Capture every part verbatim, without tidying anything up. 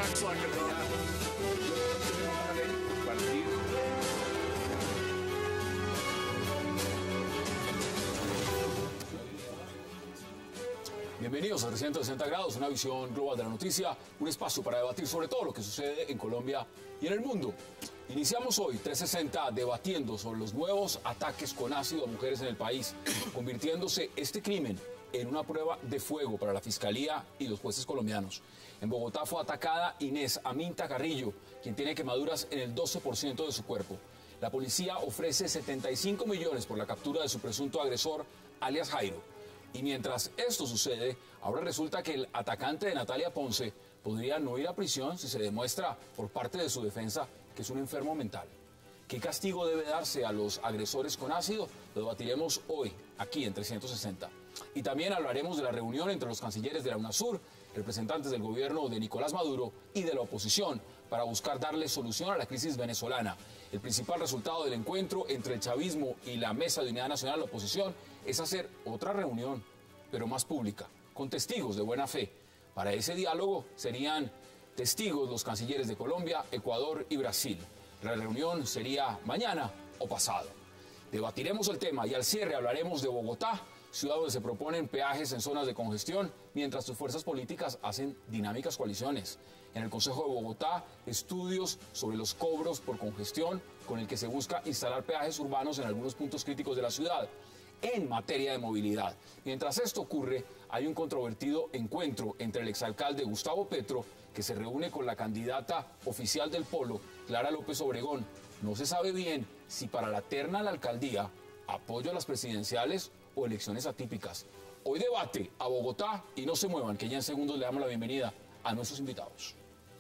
Bienvenidos a trescientos sesenta grados, una visión global de la noticia, un espacio para debatir sobre todo lo que sucede en Colombia y en el mundo. Iniciamos hoy trescientos sesenta debatiendo sobre los nuevos ataques con ácido a mujeres en el país, convirtiéndose este crimen en una prueba de fuego para la Fiscalía y los jueces colombianos. En Bogotá fue atacada Inés Aminta Carrillo, quien tiene quemaduras en el doce por ciento de su cuerpo. La policía ofrece setenta y cinco millones por la captura de su presunto agresor, alias Jairo. Y mientras esto sucede, ahora resulta que el atacante de Natalia Ponce podría no ir a prisión si se demuestra por parte de su defensa que es un enfermo mental. ¿Qué castigo debe darse a los agresores con ácido? Lo debatiremos hoy, aquí en trescientos sesenta. Y también hablaremos de la reunión entre los cancilleres de la UNASUR, representantes del gobierno de Nicolás Maduro y de la oposición para buscar darle solución a la crisis venezolana. El principal resultado del encuentro entre el chavismo y la Mesa de Unidad Nacional de la Oposición es hacer otra reunión, pero más pública, con testigos de buena fe. Para ese diálogo serían testigos los cancilleres de Colombia, Ecuador y Brasil. La reunión sería mañana o pasado. Debatiremos el tema y al cierre hablaremos de Bogotá, ciudad donde se proponen peajes en zonas de congestión, mientras sus fuerzas políticas hacen dinámicas coaliciones. En el Consejo de Bogotá, estudios sobre los cobros por congestión, con el que se busca instalar peajes urbanos en algunos puntos críticos de la ciudad. En materia de movilidad. Mientras esto ocurre, hay un controvertido encuentro entre el exalcalde Gustavo Petro, que se reúne con la candidata oficial del Polo, Clara López Obregón. No se sabe bien si para la terna a la alcaldía, apoyo a las presidenciales o elecciones atípicas. Hoy debate a Bogotá y no se muevan, que ya en segundos le damos la bienvenida a nuestros invitados.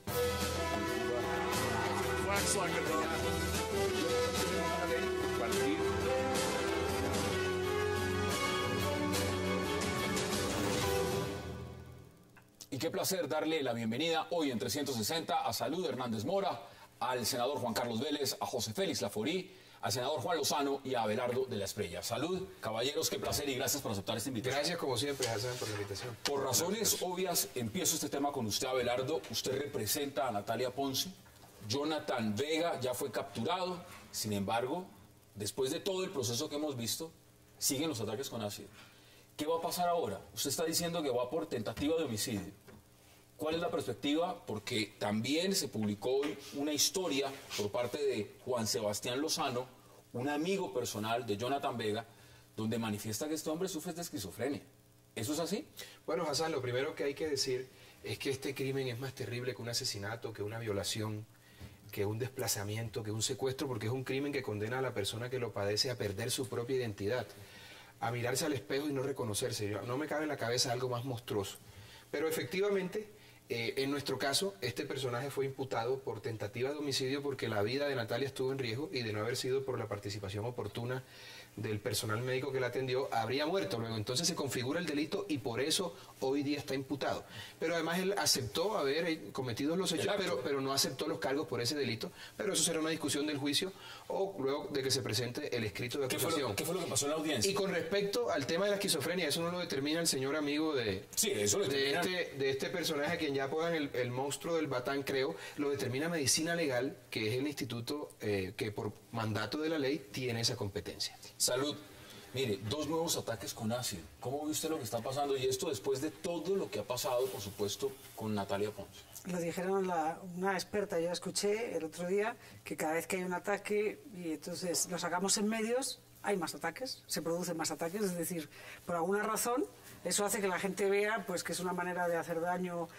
Y qué placer darle la bienvenida hoy en trescientos sesenta a Salud Hernández Mora, al senador Juan Carlos Vélez, a José Félix Laforí, al senador Juan Lozano y a Abelardo de la Espriella. Salud, caballeros, qué placer y gracias por aceptar esta invitación. Gracias como siempre, Hassan, por la invitación. Por razones obvias, empiezo este tema con usted, Abelardo. Usted representa a Natalia Ponce. Jonathan Vega ya fue capturado. Sin embargo, después de todo el proceso que hemos visto, siguen los ataques con ácido. ¿Qué va a pasar ahora? Usted está diciendo que va por tentativa de homicidio. ¿Cuál es la perspectiva? Porque también se publicó hoy una historia por parte de Juan Sebastián Lozano, un amigo personal de Jonathan Vega, donde manifiesta que este hombre sufre de esquizofrenia. ¿Eso es así? Bueno, Hassan, lo primero que hay que decir es que este crimen es más terrible que un asesinato, que una violación, que un desplazamiento, que un secuestro, porque es un crimen que condena a la persona que lo padece a perder su propia identidad, a mirarse al espejo y no reconocerse. No me cabe en la cabeza algo más monstruoso. Pero efectivamente, eh, en nuestro caso, este personaje fue imputado por tentativa de homicidio porque la vida de Natalia estuvo en riesgo y de no haber sido por la participación oportuna del personal médico que la atendió, habría muerto luego. Entonces se configura el delito y por eso hoy día está imputado. Pero además él aceptó haber cometido los hechos, pero, pero no aceptó los cargos por ese delito. Pero eso será una discusión del juicio o luego de que se presente el escrito de acusación. ¿Qué fue lo, qué fue lo que pasó en la audiencia? Y con respecto al tema de la esquizofrenia, eso no lo determina el señor amigo de, sí, eso lo de, este, de este personaje a quien ya apodan el, el monstruo del Batán, creo, lo determina Medicina Legal, que es el instituto eh, que por mandato de la ley tiene esa competencia. Salud. Mire, dos nuevos ataques con ácido. ¿Cómo ve usted lo que está pasando? Y esto después de todo lo que ha pasado, por supuesto, con Natalia Ponce. Lo dijeron la, una experta, yo escuché el otro día, que cada vez que hay un ataque y entonces lo sacamos en medios, hay más ataques, se producen más ataques, es decir, por alguna razón eso hace que la gente vea pues que es una manera de hacer daño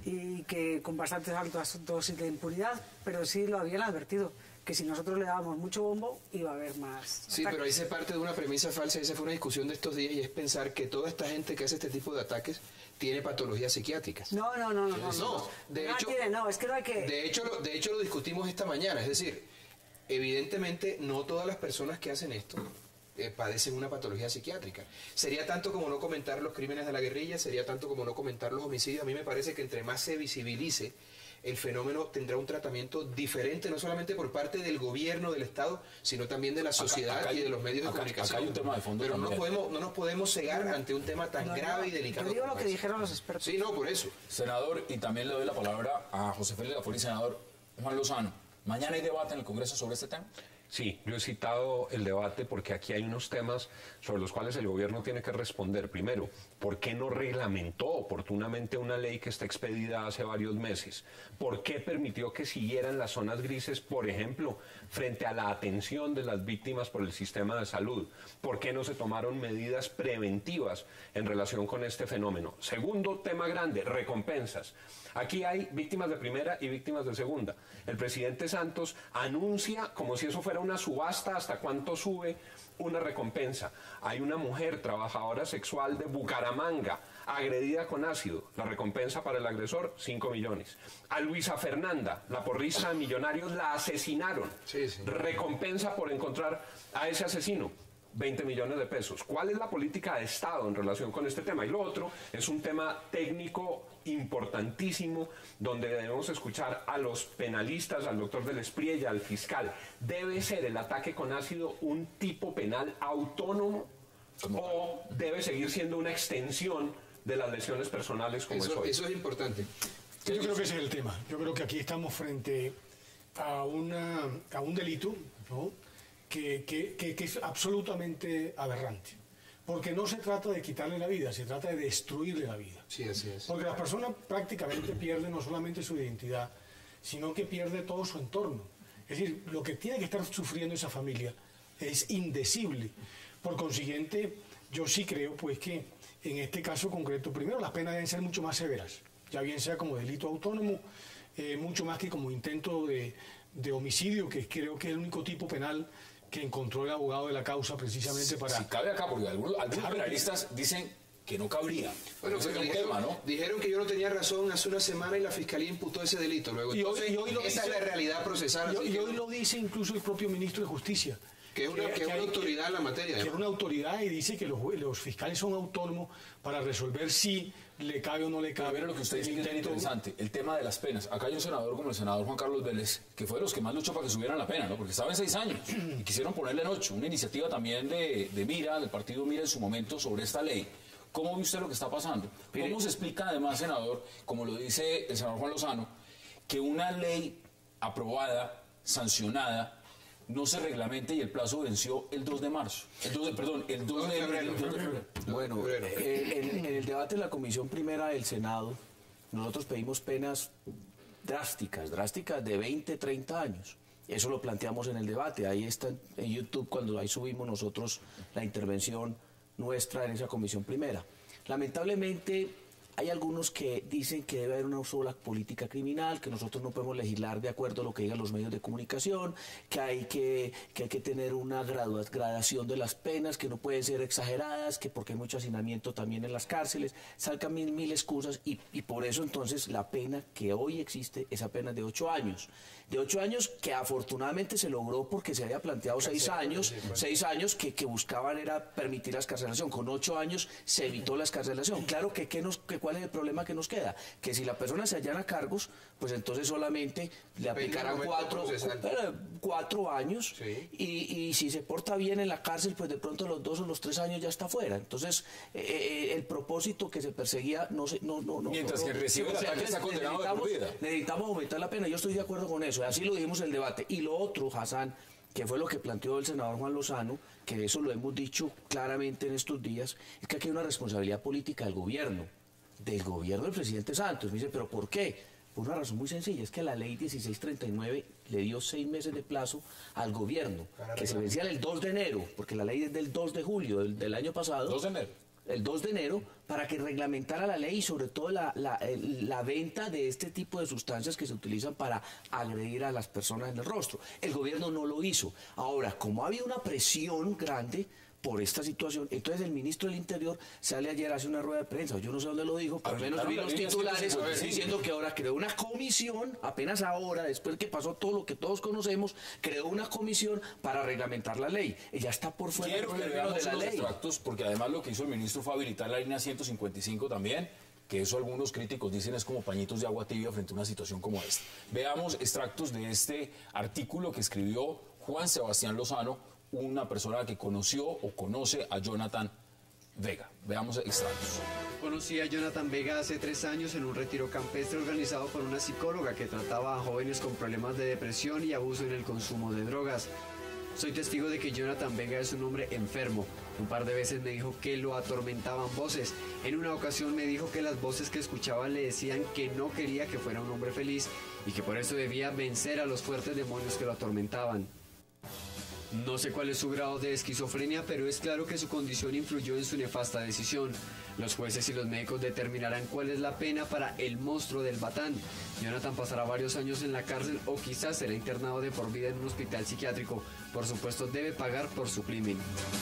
y que con bastantes altos dosis de impunidad, pero sí lo habían advertido, que si nosotros le dábamos mucho bombo iba a haber más Sí, ataques. pero ahí se parte de una premisa falsa, esa fue una discusión de estos días, y es pensar que toda esta gente que hace este tipo de ataques tiene patologías psiquiátricas. No, no, no, no. No, no, de no, hecho, tiene, no, es que no hay que... De hecho, lo, de hecho lo discutimos esta mañana, es decir, evidentemente no todas las personas que hacen esto eh, padecen una patología psiquiátrica. Sería tanto como no comentar los crímenes de la guerrilla, sería tanto como no comentar los homicidios. A mí me parece que entre más se visibilice el fenómeno tendrá un tratamiento diferente, no solamente por parte del gobierno, del Estado, sino también de la sociedad acá, acá hay, y de los medios de acá, comunicación. Acá hay un tema de fondo. Pero no, podemos, no nos podemos cegar ante un tema tan no, grave y delicado. Yo digo lo que dijeron los expertos. Sí, no, por eso. Senador, y también le doy la palabra a José Félix Lafori, senador Juan Lozano. ¿Mañana hay debate en el Congreso sobre este tema? Sí, yo he citado el debate porque aquí hay unos temas sobre los cuales el gobierno tiene que responder. Primero, ¿por qué no reglamentó oportunamente una ley que está expedida hace varios meses? ¿Por qué permitió que siguieran las zonas grises, por ejemplo, frente a la atención de las víctimas por el sistema de salud? ¿Por qué no se tomaron medidas preventivas en relación con este fenómeno? Segundo tema grande, recompensas. Aquí hay víctimas de primera y víctimas de segunda. El presidente Santos anuncia, como si eso fuera una subasta, hasta cuánto sube una recompensa. Hay una mujer trabajadora sexual de Bucaramanga agredida con ácido. La recompensa para el agresor, cinco millones. A Luisa Fernanda, la porrista de Millonarios, la asesinaron. Sí, sí. Recompensa por encontrar a ese asesino, veinte millones de pesos. ¿Cuál es la política de Estado en relación con este tema? Y lo otro es un tema técnico importantísimo, donde debemos escuchar a los penalistas, al doctor del Espriella, al fiscal. ¿Debe ser el ataque con ácido un tipo penal autónomo o debe seguir siendo una extensión de las lesiones personales como eso, es hoy? Eso es importante. Yo creo que ese es el tema. Yo creo que aquí estamos frente a, una, a un delito, ¿no?, que, que, que, que es absolutamente aberrante. Porque no se trata de quitarle la vida, se trata de destruirle la vida. Sí, así es. Porque las personas prácticamente pierden no solamente su identidad, sino que pierde todo su entorno. Es decir, lo que tiene que estar sufriendo esa familia es indecible. Por consiguiente, yo sí creo pues que en este caso concreto, primero las penas deben ser mucho más severas, ya bien sea como delito autónomo, eh, mucho más que como intento de, de homicidio, que creo que es el único tipo penal que encontró el abogado de la causa precisamente si, para... Si cabe acá, porque algunos, algunos penalistas dicen que no cabría. Bueno, pero dijeron, tema, ¿no? dijeron que yo no tenía razón hace una semana y la fiscalía imputó ese delito. Luego, y hoy, entonces, y hoy lo esa dice, es la realidad procesal. Y, y hoy lo dice incluso el propio ministro de Justicia. Que es una, que, que una hay, autoridad que, en la materia. Que es una autoridad y dice que los, los fiscales son autónomos para resolver si le cabe o no le cabe. Pero lo que usted dice es bien interesante, el tema de las penas. Acá hay un senador como el senador Juan Carlos Vélez, que fue de los que más luchó para que subieran la pena, ¿no? Porque estaba en seis años y quisieron ponerle en ocho. Una iniciativa también de, de Mira, del partido Mira en su momento sobre esta ley. ¿Cómo ve usted lo que está pasando? ¿Cómo se explica además, senador, como lo dice el senador Juan Lozano, que una ley aprobada, sancionada, no se reglamente y el plazo venció el dos de marzo? El dos de, perdón, el dos de febrero. Bueno, eh, en, en el debate de la Comisión Primera del Senado, nosotros pedimos penas drásticas, drásticas de veinte, treinta años. Eso lo planteamos en el debate. Ahí está en YouTube, cuando ahí subimos nosotros la intervención nuestra en esa Comisión Primera. Lamentablemente, hay algunos que dicen que debe haber una sola política criminal, que nosotros no podemos legislar de acuerdo a lo que digan los medios de comunicación, que hay que, que, hay que tener una gradua, gradación de las penas, que no pueden ser exageradas, que porque hay mucho hacinamiento también en las cárceles, salgan mil, mil excusas y, y por eso entonces la pena que hoy existe es apenas de ocho años. De ocho años que afortunadamente se logró porque se había planteado seis años, seis años que, que buscaban era permitir la escarcelación. Con ocho años se evitó la escarcelación. Claro que, que, nos, que cuál es el problema que nos queda, que si la persona se allana cargos, pues entonces solamente le aplicarán cuatro, cuatro años sí. y, y si se porta bien en la cárcel, pues de pronto los dos o los tres años ya está fuera. Entonces eh, el propósito que se perseguía no se, no, no, no, mientras no, que recibe el ataque está condenado de por vida. Necesitamos aumentar la pena. Yo estoy de acuerdo con eso. Así lo dijimos en el debate. Y lo otro, Hassan, que fue lo que planteó el senador Juan Lozano, que eso lo hemos dicho claramente en estos días, es que aquí hay una responsabilidad política del gobierno, del gobierno del presidente Santos. Me dice, ¿pero por qué? Por una razón muy sencilla, es que la ley dieciséis treinta y nueve le dio seis meses de plazo al gobierno, que se vencía el dos de enero, porque la ley es del dos de julio del, del año pasado. dos de enero. El dos de enero, para que reglamentara la ley y sobre todo la, la, la venta de este tipo de sustancias que se utilizan para agredir a las personas en el rostro. El gobierno no lo hizo. Ahora, como ha habido una presión grande por esta situación, entonces el ministro del Interior sale ayer, hace una rueda de prensa, yo no sé dónde lo dijo, pero al menos vi los titulares diciendo que ahora creó una comisión, apenas ahora, después que pasó todo lo que todos conocemos, creó una comisión para reglamentar la ley. Ella está por fuera Quiero que veamos de la ley. Extractos, porque además lo que hizo el ministro fue habilitar la línea ciento cincuenta y cinco también, que eso algunos críticos dicen es como pañitos de agua tibia frente a una situación como esta. Veamos extractos de este artículo que escribió Juan Sebastián Lozano, una persona que conoció o conoce a Jonathan Vega. Veamos extractos. Conocí a Jonathan Vega hace tres años en un retiro campestre organizado por una psicóloga que trataba a jóvenes con problemas de depresión y abuso en el consumo de drogas. Soy testigo de que Jonathan Vega es un hombre enfermo. Un par de veces me dijo que lo atormentaban voces. En una ocasión me dijo que las voces que escuchaba le decían que no quería que fuera un hombre feliz y que por eso debía vencer a los fuertes demonios que lo atormentaban. No sé cuál es su grado de esquizofrenia, pero es claro que su condición influyó en su nefasta decisión. Los jueces y los médicos determinarán cuál es la pena para el monstruo del Batán. Jonathan pasará varios años en la cárcel o quizás será internado de por vida en un hospital psiquiátrico. Por supuesto, debe pagar por su crimen.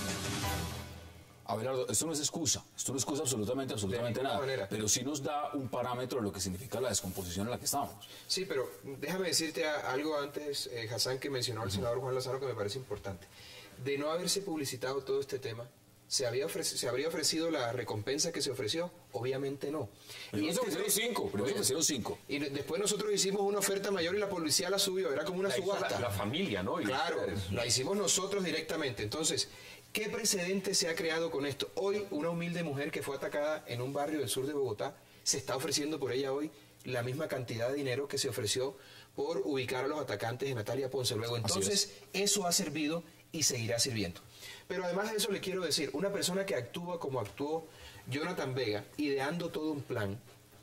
Abelardo, esto no es excusa, esto no es excusa absolutamente, absolutamente nada, manera. Pero sí nos da un parámetro de lo que significa la descomposición en la que estamos. Sí, pero déjame decirte algo antes, eh, Hassan, que mencionó al senador Juan Lozano, que me parece importante. De no haberse publicitado todo este tema, ¿se, había ofrecido, ¿se habría ofrecido la recompensa que se ofreció? Obviamente no. Primero se ofrecieron cinco, primero se ofrecieron cinco. Y después nosotros hicimos una oferta mayor y la policía la subió, era como una la subasta. La, la familia, ¿no? Y claro, la hicimos nosotros directamente. Entonces, ¿qué precedente se ha creado con esto? Hoy, una humilde mujer que fue atacada en un barrio del sur de Bogotá, se está ofreciendo por ella hoy la misma cantidad de dinero que se ofreció por ubicar a los atacantes de Natalia Ponce. Luego, entonces, eso ha servido y seguirá sirviendo. Pero además de eso le quiero decir, una persona que actúa como actuó Jonathan Vega, ideando todo un plan,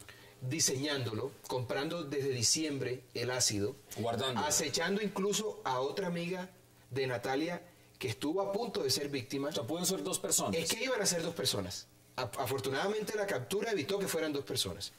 diseñándolo, comprando desde diciembre el ácido, guardando, acechando incluso a otra amiga de Natalia que estuvo a punto de ser víctima. O sea, pueden ser dos personas. Es que iban a ser dos personas. Afortunadamente la captura evitó que fueran dos personas.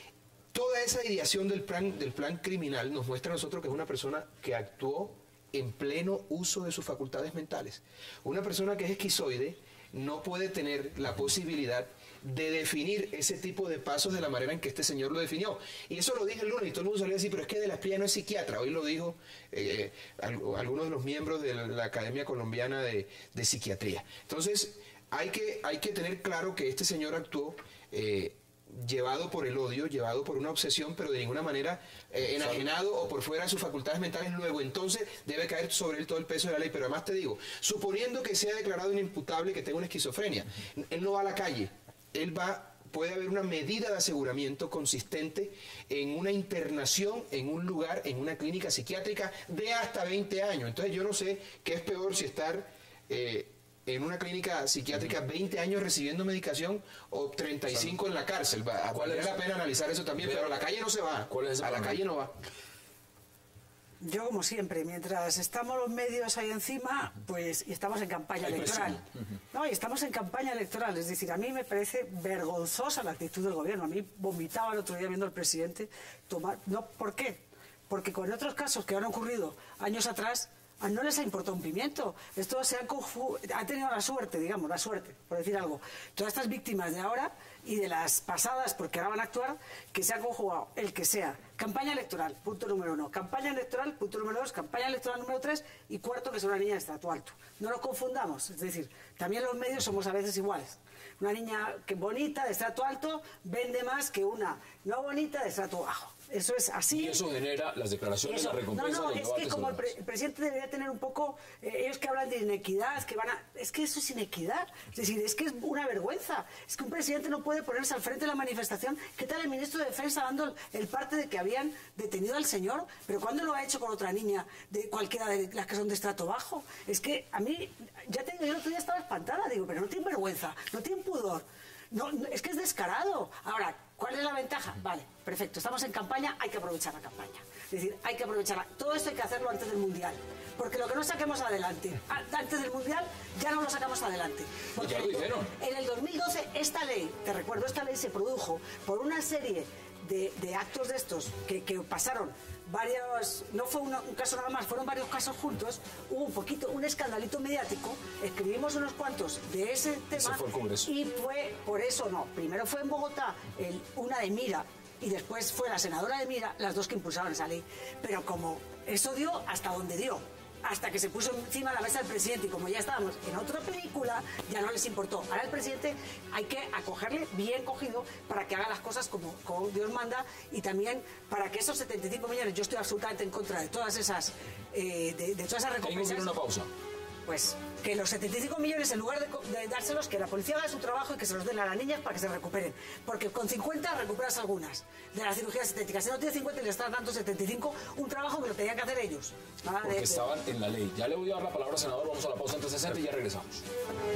Toda esa ideación del plan, del plan criminal nos muestra a nosotros que es una persona que actuó en pleno uso de sus facultades mentales. Una persona que es esquizoide no puede tener la posibilidad de definir ese tipo de pasos de la manera en que este señor lo definió. Y eso lo dije el lunes y todo el mundo salió a decir, pero es que De la Espriella no es psiquiatra. Hoy lo dijo eh, algunos de los miembros de la, la Academia Colombiana de, de Psiquiatría. Entonces, hay que, hay que tener claro que este señor actuó eh, llevado por el odio, llevado por una obsesión, pero de ninguna manera eh, enajenado o por fuera de sus facultades mentales. Luego, entonces, debe caer sobre él todo el peso de la ley. Pero además te digo, suponiendo que sea declarado inimputable, que tenga una esquizofrenia, él no va a la calle. Él va, puede haber una medida de aseguramiento consistente en una internación en un lugar, en una clínica psiquiátrica de hasta veinte años. Entonces yo no sé qué es peor, si estar eh, en una clínica psiquiátrica veinte años recibiendo medicación o treinta y cinco en la cárcel. Vale la pena analizar eso también, pero a la calle no se va. ¿Cuál es a la calle no va. Yo, como siempre, mientras estamos los medios ahí encima, pues, y estamos en campaña Hay electoral. presión. No, y estamos en campaña electoral. Es decir, a mí me parece vergonzosa la actitud del gobierno. A mí vomitaba el otro día viendo al presidente tomar... No, ¿por qué? Porque con otros casos que han ocurrido años atrás, no les ha importado un pimiento. Esto se han, conju... han tenido la suerte, digamos, la suerte, por decir algo. Todas estas víctimas de ahora y de las pasadas, porque ahora van a actuar, que se ha conjugado el que sea. Campaña electoral, punto número uno. Campaña electoral, punto número dos. Campaña electoral número tres. Y cuarto, que es una niña de estrato alto. No nos confundamos. Es decir, también los medios somos a veces iguales. Una niña que bonita, de estrato alto, vende más que una no bonita, de estrato bajo. Eso es así. Y eso genera las declaraciones, Eso. la recompensa. No, no, los es debates, que como el, pre el presidente debería tener un poco, eh, ellos que hablan de inequidad, que van a... Es que eso es inequidad. Es decir, es que es una vergüenza. Es que un presidente no puede ponerse al frente de la manifestación. ¿Qué tal el ministro de Defensa dando el, el parte de que habían detenido al señor? ¿Pero cuándo lo ha hecho con otra niña de cualquiera de las que son de estrato bajo? Es que a mí, ya te digo, yo el otro día estaba espantada. Digo, pero no tiene vergüenza, no tiene pudor. No, no, es que es descarado. Ahora, ¿cuál es la ventaja? Vale, perfecto, estamos en campaña, hay que aprovechar la campaña. Es decir, hay que aprovecharla. Todo esto hay que hacerlo antes del Mundial. Porque lo que no saquemos adelante antes del Mundial, ya no lo sacamos adelante. Porque ya lo dijeron. En el dos mil doce, esta ley, te recuerdo, esta ley se produjo por una serie de, de actos de estos que, que pasaron varios, no fue uno, un caso nada más, fueron varios casos juntos, hubo un poquito, un escandalito mediático, escribimos unos cuantos de ese tema. Fue el Congreso. Y fue, por eso no, primero fue en Bogotá, el, una de Mira, y después fue la senadora de Mira, las dos que impulsaron esa ley. Pero como eso dio hasta donde dio, hasta que se puso encima de la mesa del presidente, y como ya estábamos en otra película, ya no les importó. Ahora el presidente hay que acogerle bien cogido para que haga las cosas como, como Dios manda, y también para que esos setenta y cinco millones, yo estoy absolutamente en contra de todas esas, eh, de, de todas esas recompensas. Tengo que ir a una pausa. Pues que los setenta y cinco millones, en lugar de, de dárselos, que la policía haga su trabajo y que se los den a las niñas para que se recuperen. Porque con cincuenta recuperas algunas de las cirugías estéticas. Si no tienes cincuenta y le estás dando setenta y cinco, un trabajo que lo tenían que hacer ellos. Nada Porque de, estaban en la ley. Ya le voy a dar la palabra al senador, vamos a la pausa en trescientos sesenta y ya regresamos.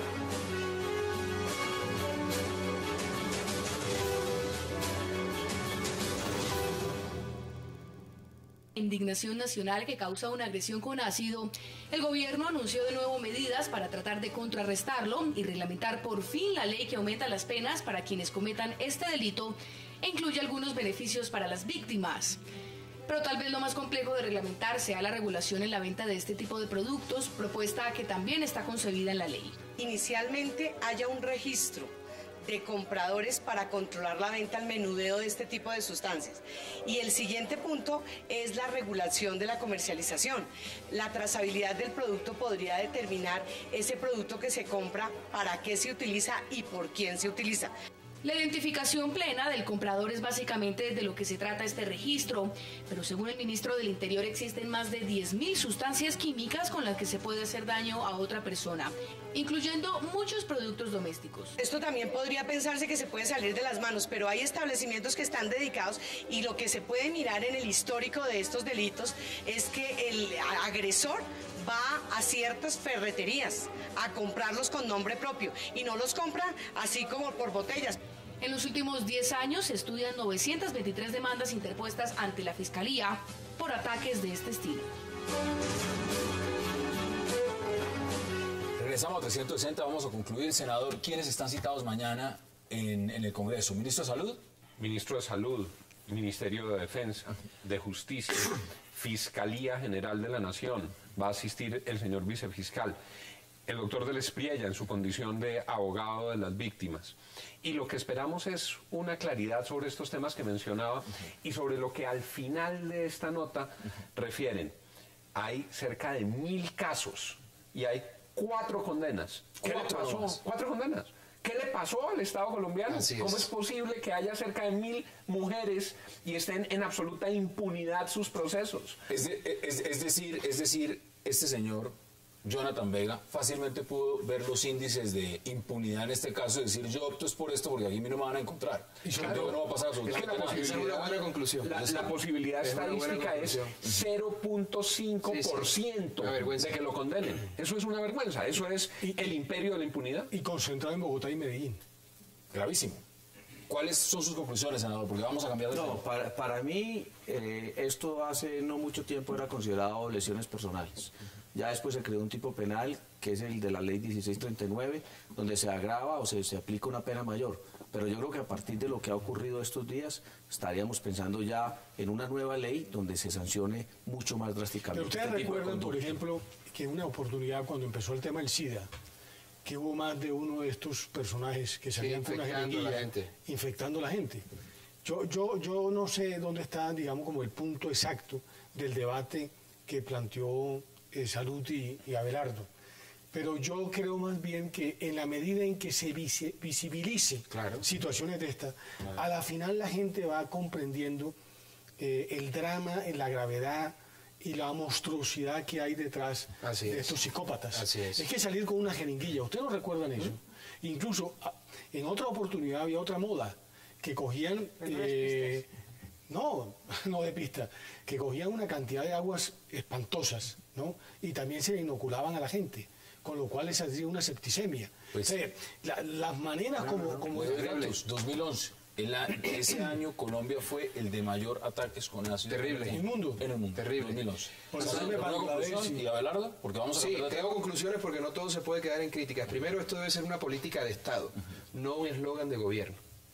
Indignación nacional que causa una agresión con ácido, el gobierno anunció de nuevo medidas para tratar de contrarrestarlo y reglamentar por fin la ley que aumenta las penas para quienes cometan este delito e incluye algunos beneficios para las víctimas. Pero tal vez lo más complejo de reglamentar sea la regulación en la venta de este tipo de productos, propuesta que también está concebida en la ley. Inicialmente haya un registro de compradores para controlar la venta al menudeo de este tipo de sustancias. Y el siguiente punto es la regulación de la comercialización. La trazabilidad del producto podría determinar ese producto que se compra, para qué se utiliza y por quién se utiliza. La identificación plena del comprador es básicamente de lo que se trata este registro, pero según el ministro del Interior existen más de diez mil sustancias químicas con las que se puede hacer daño a otra persona, incluyendo muchos productos domésticos. Esto también podría pensarse que se puede salir de las manos, pero hay establecimientos que están dedicados, y lo que se puede mirar en el histórico de estos delitos es que el agresor va a ciertas ferreterías a comprarlos con nombre propio y no los compra así como por botellas. En los últimos diez años se estudian novecientas veintitrés demandas interpuestas ante la Fiscalía por ataques de este estilo. Regresamos a trescientos sesenta, vamos a concluir. Senador, ¿quiénes están citados mañana en, en el Congreso? ¿Ministro de Salud? Ministro de Salud, Ministerio de Defensa, de Justicia, Fiscalía General de la Nación. Va a asistir el señor vicefiscal, el doctor del Espriella en su condición de abogado de las víctimas. Y lo que esperamos es una claridad sobre estos temas que mencionaba y sobre lo que al final de esta nota refieren. Hay cerca de mil casos y hay cuatro condenas. ¿Qué le pasó? Cuatro condenas. ¿Qué le pasó al Estado colombiano? Así es. ¿Cómo es posible que haya cerca de mil mujeres y estén en absoluta impunidad sus procesos? Es, de, es, es decir, es decir, este señor, Jonathan Vega, fácilmente pudo ver los índices de impunidad en este caso y decir, yo opto es por esto porque aquí a mí no me van a encontrar. Y claro, no va a pasar absolutamente es que la nada. Esa es una buena conclusión. La, la posibilidad Es una buena estadística es conclusión. cero punto cinco por ciento Una vergüenza. de que lo condenen. Eso es una vergüenza. Eso es el imperio de la impunidad. Y concentrado en Bogotá y Medellín. Gravísimo. ¿Cuáles son sus conclusiones, senador? Porque vamos a cambiar de No, tema. para, para mí eh, esto hace no mucho tiempo era considerado lesiones personales. Ya después se creó un tipo penal, que es el de la ley dieciséis treinta y nueve, donde se agrava o se, se aplica una pena mayor. Pero yo creo que a partir de lo que ha ocurrido estos días, estaríamos pensando ya en una nueva ley donde se sancione mucho más drásticamente. Pero ustedes este tipo de recuerdan, por conducta. ejemplo, que una oportunidad cuando empezó el tema del SIDA, que hubo más de uno de estos personajes que salían con una infectando a la jeringuilla, gente. infectando a la gente. Yo, yo, yo no sé dónde está, digamos, como el punto exacto del debate que planteó eh, Salud y, y Abelardo. Pero yo creo más bien que en la medida en que se visi- visibilice Claro. situaciones de estas, a la final la gente va comprendiendo eh, el drama, en la gravedad y la monstruosidad que hay detrás Así de es. estos psicópatas. Así es. que salir con una jeringuilla, ¿ustedes no recuerdan eso? Incluso a- en otra oportunidad había otra moda, que cogían... eh, no, no de pista, que cogían una cantidad de aguas espantosas, ¿no? Y también se inoculaban a la gente, con lo cual les hacía una septicemia. Pues- O sea, la- las maneras como... como Muy datos, dos mil once. El a- ese año Colombia fue el de mayor ataques con ácido. Terrible. ¿En el mundo? En el mundo. Terrible. dos mil once. Por eso Senador, me ¿alguna Bangladesh, conclusión? sí. ¿Y Abelardo? Porque vamos a Sí, cambiar de tengo tema. conclusiones porque no todo se puede quedar en críticas. Primero, esto debe ser una política de Estado, no un eslogan de gobierno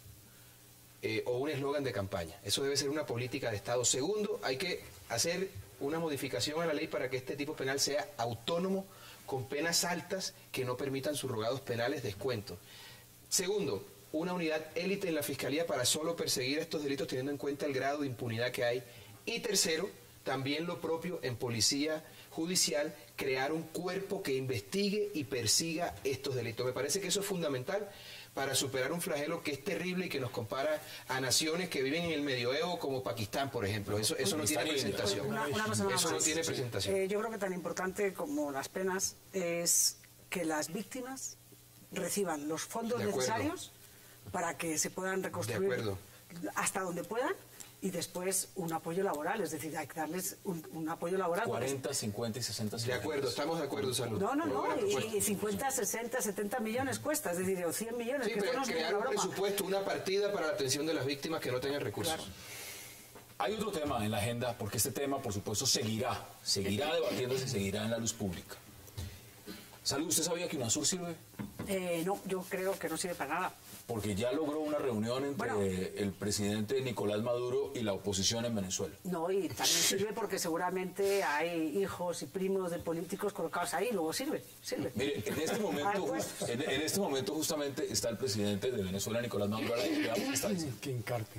eh, o un eslogan de campaña. Eso debe ser una política de Estado. Segundo, hay que hacer una modificación a la ley para que este tipo penal sea autónomo, con penas altas que no permitan subrogados penales descuentos. Segundo, una unidad élite en la Fiscalía para solo perseguir estos delitos teniendo en cuenta el grado de impunidad que hay. Y tercero, también lo propio en policía judicial, crear un cuerpo que investigue y persiga estos delitos. Me parece que eso es fundamental para superar un flagelo que es terrible y que nos compara a naciones que viven en el medioevo como Pakistán, por ejemplo. Eso, eso no tiene presentación. Una, una cosa eso más. no tiene presentación. Eh, yo creo que tan importante como las penas es que las víctimas reciban los fondos necesarios para que se puedan reconstruir hasta donde puedan, y después un apoyo laboral, es decir, hay que darles un, un apoyo laboral. cuarenta, cincuenta y sesenta. De acuerdo, estamos de acuerdo, Salud. No, no, no, y, y cincuenta, sesenta, setenta millones cuesta, es decir, o cien millones. Sí, que pero no crear un presupuesto, una partida para la atención de las víctimas que no tengan recursos. Claro. Hay otro tema en la agenda, porque este tema, por supuesto, seguirá, seguirá debatiéndose, seguirá en la luz pública. Salud, ¿usted sabía que UNASUR sirve? Eh, no, yo creo que no sirve para nada. Porque ya logró una reunión entre bueno, el presidente Nicolás Maduro y la oposición en Venezuela. No, y también sirve porque seguramente hay hijos y primos de políticos colocados ahí, luego sirve, sirve. Mire, en este momento, just, en, en este momento justamente está el presidente de Venezuela, Nicolás Maduro. Veamos qué está diciendo. Que encarte.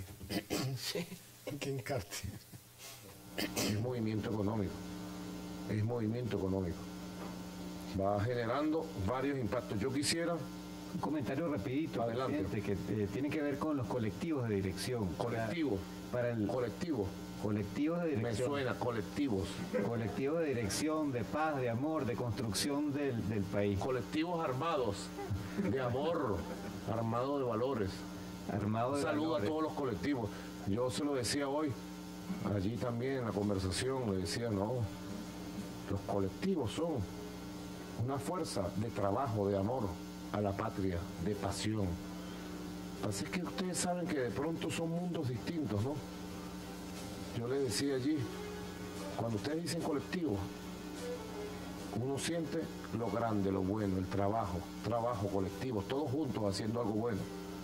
Que encarte. Es movimiento económico. Es movimiento económico. Va generando varios impactos. Yo quisiera... Un comentario rapidito, adelante, que eh, tiene que ver con los colectivos de dirección. Colectivos. Para, para el colectivo. Colectivos de dirección. Me suena, colectivos. Colectivos de dirección, de paz, de amor, de construcción del, del país. Colectivos armados, de amor, armados de valores. Armados de Saludo valores. a todos los colectivos. Yo se lo decía hoy, allí también en la conversación, le decía, no, los colectivos son una fuerza de trabajo, de amor a la patria, de pasión. Así que ustedes saben que de pronto son mundos distintos, ¿no? Yo les decía allí, cuando ustedes dicen colectivo, uno siente lo grande, lo bueno, el trabajo, trabajo colectivo, todos juntos haciendo algo bueno.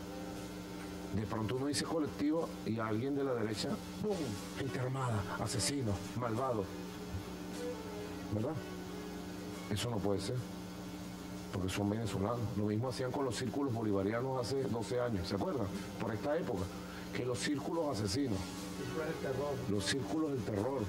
De pronto uno dice colectivo y alguien de la derecha, ¡pum!, gente armada, asesinos, malvados. ¿Verdad? Eso no puede ser, porque son venezolanos. Lo mismo hacían con los círculos bolivarianos hace doce años, ¿se acuerdan? Por esta época, que los círculos asesinos, los círculos del terror,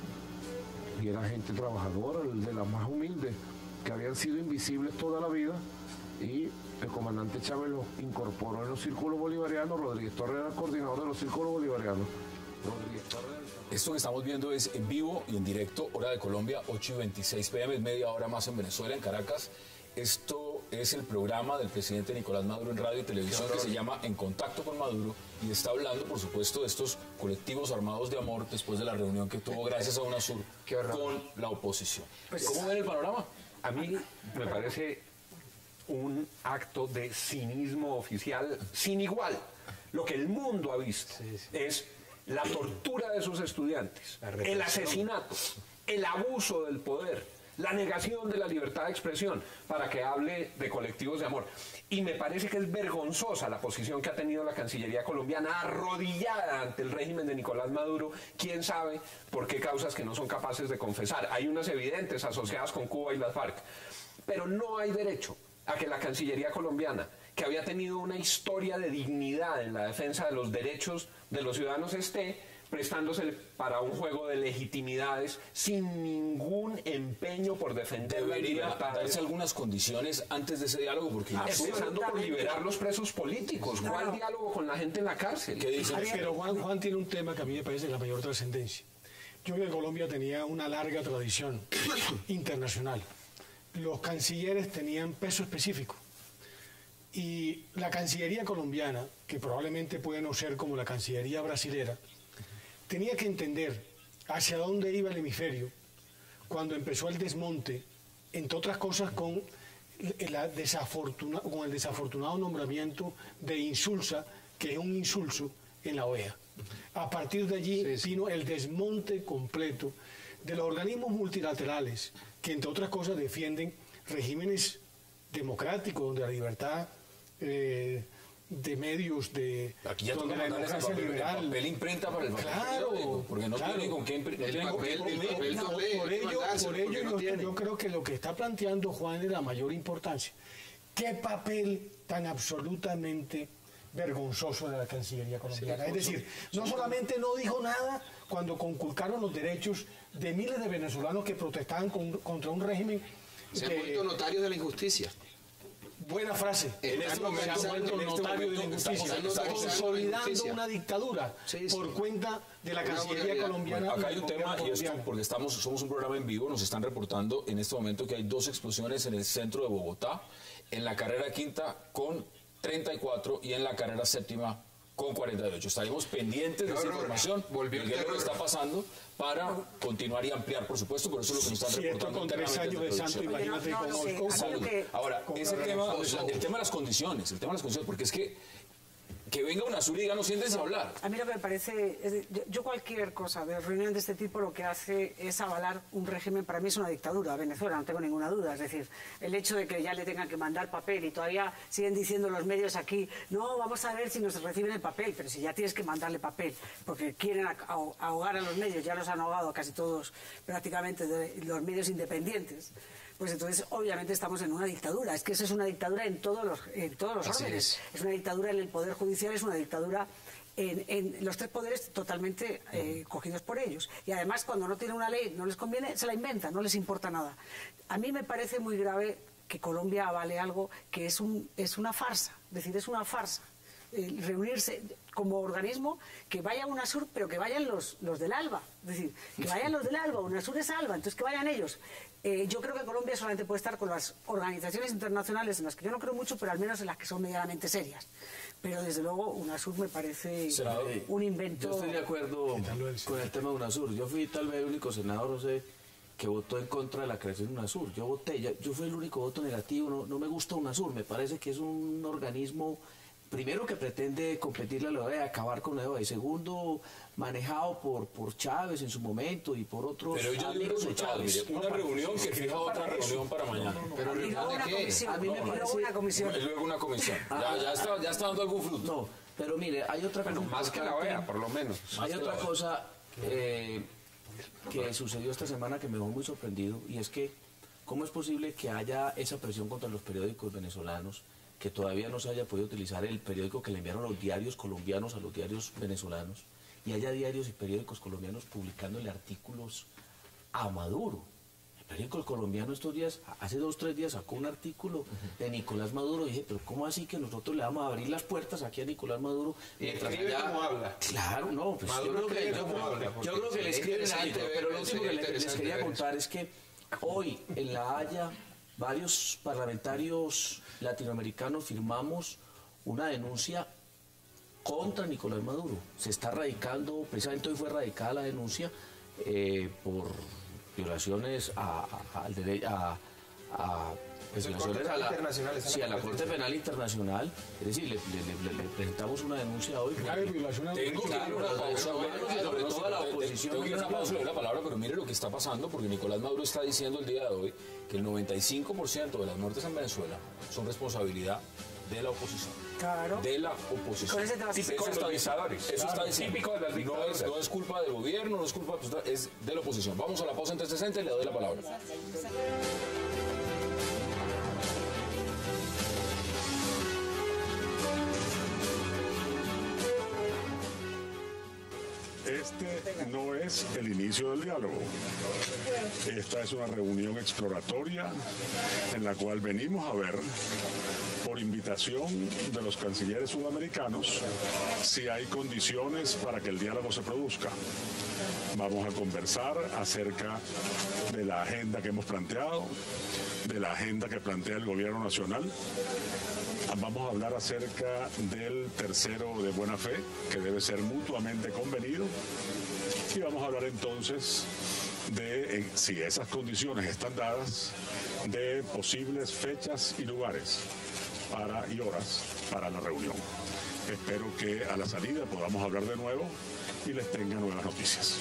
y era gente trabajadora, de las más humildes, que habían sido invisibles toda la vida, y el comandante Chávez los incorporó en los círculos bolivarianos. Rodríguez Torres era el coordinador de los círculos bolivarianos. Rodríguez Torres... Esto que estamos viendo es en vivo y en directo, hora de Colombia, ocho y veintiséis p m, es media hora más en Venezuela, en Caracas. Esto es el programa del presidente Nicolás Maduro en radio y televisión, que se llama En Contacto con Maduro, y está hablando, por supuesto, de estos colectivos armados de amor después de la reunión que tuvo, gracias a UNASUR, con la oposición. ¿Cómo ven el panorama? A mí me parece un acto de cinismo oficial sin igual. Lo que el mundo ha visto sí, sí. es la tortura de sus estudiantes, el asesinato, el abuso del poder, la negación de la libertad de expresión, para que hable de colectivos de amor. Y me parece que es vergonzosa la posición que ha tenido la Cancillería colombiana, arrodillada ante el régimen de Nicolás Maduro, quién sabe por qué causas que no son capaces de confesar. Hay unas evidentes asociadas con Cuba y las FARC, pero no hay derecho a que la Cancillería colombiana, que había tenido una historia de dignidad en la defensa de los derechos de los ciudadanos, esté prestándose para un juego de legitimidades sin ningún empeño por defender la libertad. Darse algunas condiciones antes de ese diálogo, porque empezando por liberar los presos políticos. ¿Cuál claro. diálogo con la gente en la cárcel? ¿Qué dicen? Pero Juan, Juan tiene un tema que a mí me parece de la mayor trascendencia. Yo creo que Colombia tenía una larga tradición internacional. Los cancilleres tenían peso específico. Y la Cancillería colombiana, que probablemente puede no ser como la Cancillería brasilera, tenía que entender hacia dónde iba el hemisferio cuando empezó el desmonte, entre otras cosas con, la desafortuna, con el desafortunado nombramiento de Insulza, que es un insulso en la O E A. A partir de allí sí, sí. vino el desmonte completo de los organismos multilaterales, que entre otras cosas defienden regímenes democráticos, donde la libertad eh, de medios, de aquí ya donde la democracia papel, liberal, el papel imprenta para el papel claro, periódico, porque no claro, tiene con qué imprimir. No por ello, por ello no yo, yo creo que lo que está planteando Juan es la mayor importancia. ¿Qué papel tan absolutamente vergonzoso de la Cancillería colombiana. Sí, es decir, no solamente no dijo nada cuando conculcaron los derechos de miles de venezolanos que protestaban con, contra un régimen. Se han vuelto notarios de la injusticia. Buena frase. En este momento, se ha vuelto en este notario de la momento injusticia, estamos- estamos consolidando injusticia. una dictadura Sí, sí. por cuenta de la Una Cancillería barbaridad. colombiana. Bueno, acá y hay un del tema, gobierno y esto colombiano. porque estamos, somos un programa en vivo, nos están reportando en este momento que hay dos explosiones en el centro de Bogotá, en la carrera quinta con treinta y cuatro y en la carrera séptima con cuarenta y ocho. Estaremos pendientes de esa Horror. información, Volvió de el qué es lo que terror. está pasando, para continuar y ampliar, por supuesto, por eso es lo que nos están Si esto reportando con tres internamente años de desde santo, producción. imagínate no, no, cómo- sí, cómo- a mí lo Salud. que- Ahora, Con ese la tema, razón. o sea, el tema de las condiciones, el tema de las condiciones, porque es que que venga UNASUR y diga, no, siéntense a hablar. A mí lo que me parece, es de- yo, yo cualquier cosa de reunión de este tipo lo que hace es avalar un régimen, para mí es una dictadura, Venezuela, no tengo ninguna duda. Es decir, el hecho de que ya le tengan que mandar papel y todavía siguen diciendo los medios aquí, no, vamos a ver si nos reciben el papel, pero si ya tienes que mandarle papel, porque quieren aho- ahogar a los medios, ya los han ahogado casi todos prácticamente de los medios independientes. Pues entonces obviamente estamos en una dictadura. Es que eso es una dictadura en todos los, en todos los Así órdenes. es. Es una dictadura en el Poder Judicial, es una dictadura en, en los tres poderes totalmente eh, cogidos por ellos. Y además, cuando no tienen una ley, no les conviene, se la inventan, no les importa nada. A mí me parece muy grave que Colombia avale algo que es, un, es una farsa. Es decir, es una farsa. Eh, reunirse como organismo, que vaya UNASUR, pero que vayan los, los del ALBA. Es decir, que vayan los del ALBA, UNASUR es ALBA, entonces que vayan ellos. Eh, yo creo que Colombia solamente puede estar con las organizaciones internacionales en las que yo no creo mucho, pero al menos en las que son medianamente serias. Pero desde luego UNASUR me parece Senador, un invento. Yo estoy de acuerdo con el tema de UNASUR. Yo fui tal vez el único senador, no sé, que votó en contra de la creación de UNASUR. Yo voté, yo, yo fui el único voto negativo. No, no me gusta UNASUR. Me parece que es un organismo, primero, que pretende competirle a la O E A, acabar con la O E A, y segundo, manejado por, por Chávez en su momento y por otros Pero yo digo amigos de resultado, Chávez. mire, una reunión que fija otra reunión para mañana. Pero Y luego ¿de una qué? comisión. A mí me y luego parece- una comisión. Y luego una comisión. Ya, ya, está, ya está dando algún fruto. No, pero mire, hay otra cosa Más que la O E A, por lo menos. Hay que otra la- cosa eh, que sucedió esta semana que me dejó muy sorprendido, y es que ¿cómo es posible que haya esa presión contra los periódicos venezolanos, que todavía no se haya podido utilizar el periódico que le enviaron los diarios colombianos a los diarios venezolanos, y haya diarios y periódicos colombianos publicándole artículos a Maduro? El periódico colombiano estos días, hace dos o tres días, sacó un artículo de Nicolás Maduro, y dije, pero ¿cómo así que nosotros le vamos a abrir las puertas aquí a Nicolás Maduro? Y mientras escribe allá- como habla. Claro, no, pues yo Maduro creo que, escribe yo, como habla, yo porque creo que le sería escriben interesante algo, ver, pero lo último sería que le- les interesante quería ver contar es que hoy en La Haya varios parlamentarios latinoamericanos firmamos una denuncia contra Nicolás Maduro. Se está radicando, precisamente hoy fue radicada la denuncia eh, por violaciones a, a, al dere- a, a- pues, Es el violaciones Corte a la, Penal Internacional, está en sí, la a la Corte competencia. Penal Internacional. Es decir, le, le- le- le presentamos una denuncia hoy. Grave violación a los Tengo que ir a una pausa, sobre todo la oposición. Tengo que ir a una pausa, le doy la palabra, pero mire lo que está pasando, porque Nicolás Maduro está diciendo el día de hoy que el noventa y cinco por ciento de las muertes en Venezuela son responsabilidad de la oposición. Claro. De la oposición. Con ese te vas a- Eso Típico de está los diciendo. dictadores. Eso está diciendo. Típico de las no, es, dictaduras. no es culpa del gobierno, no es culpa, es de la oposición. Vamos a la pausa en trescientos sesenta y le doy la palabra. Este no es el inicio del diálogo. Esta es una reunión exploratoria en la cual venimos a ver, por invitación de los cancilleres sudamericanos, si hay condiciones para que el diálogo se produzca. Vamos a conversar acerca de la agenda que hemos planteado, de la agenda que plantea el gobierno nacional. Vamos a hablar acerca del tercero de buena fe, que debe ser mutuamente convenido. Y vamos a hablar entonces de, eh, si esas condiciones están dadas, de posibles fechas y lugares para, y horas para la reunión. Espero que a la salida podamos hablar de nuevo y les tenga nuevas noticias.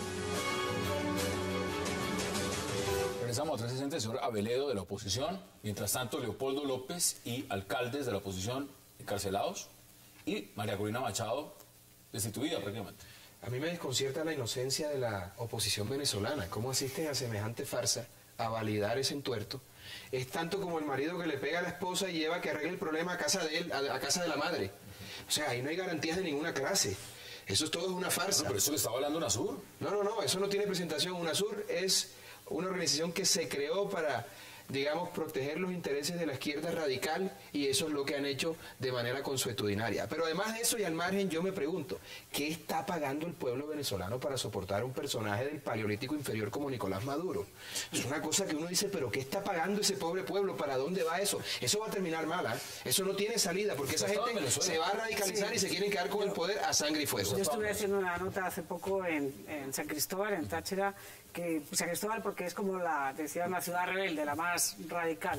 Regresamos a trescientos sesenta, el señor Aveledo de la oposición. Mientras tanto, Leopoldo López y alcaldes de la oposición encarcelados. Y María Corina Machado destituida prácticamente. A mí me desconcierta la inocencia de la oposición venezolana. ¿Cómo asisten a semejante farsa, a validar ese entuerto? Es tanto como el marido que le pega a la esposa y lleva que arregle el problema a casa de él, a, a casa de la madre. O sea, ahí no hay garantías de ninguna clase. Eso todo es una farsa. No, pero eso le estaba hablando UNASUR. No, no, no, eso no tiene presentación. UNASUR es una organización que se creó para, digamos, proteger los intereses de la izquierda radical, y eso es lo que han hecho de manera consuetudinaria. Pero además de eso y al margen, yo me pregunto, ¿qué está pagando el pueblo venezolano para soportar a un personaje del Paleolítico inferior como Nicolás Maduro? Es una cosa que uno dice, pero ¿qué está pagando ese pobre pueblo? ¿Para dónde va eso? Eso va a terminar mal, ¿eh? Eso no tiene salida, porque esa gente se va a radicalizar sí. y se quieren quedar con el poder a sangre y fuego. Yo estuve haciendo una nota hace poco en, en San Cristóbal, en Táchira, que San Cristóbal porque es como la, decía, una ciudad rebelde, la más radical.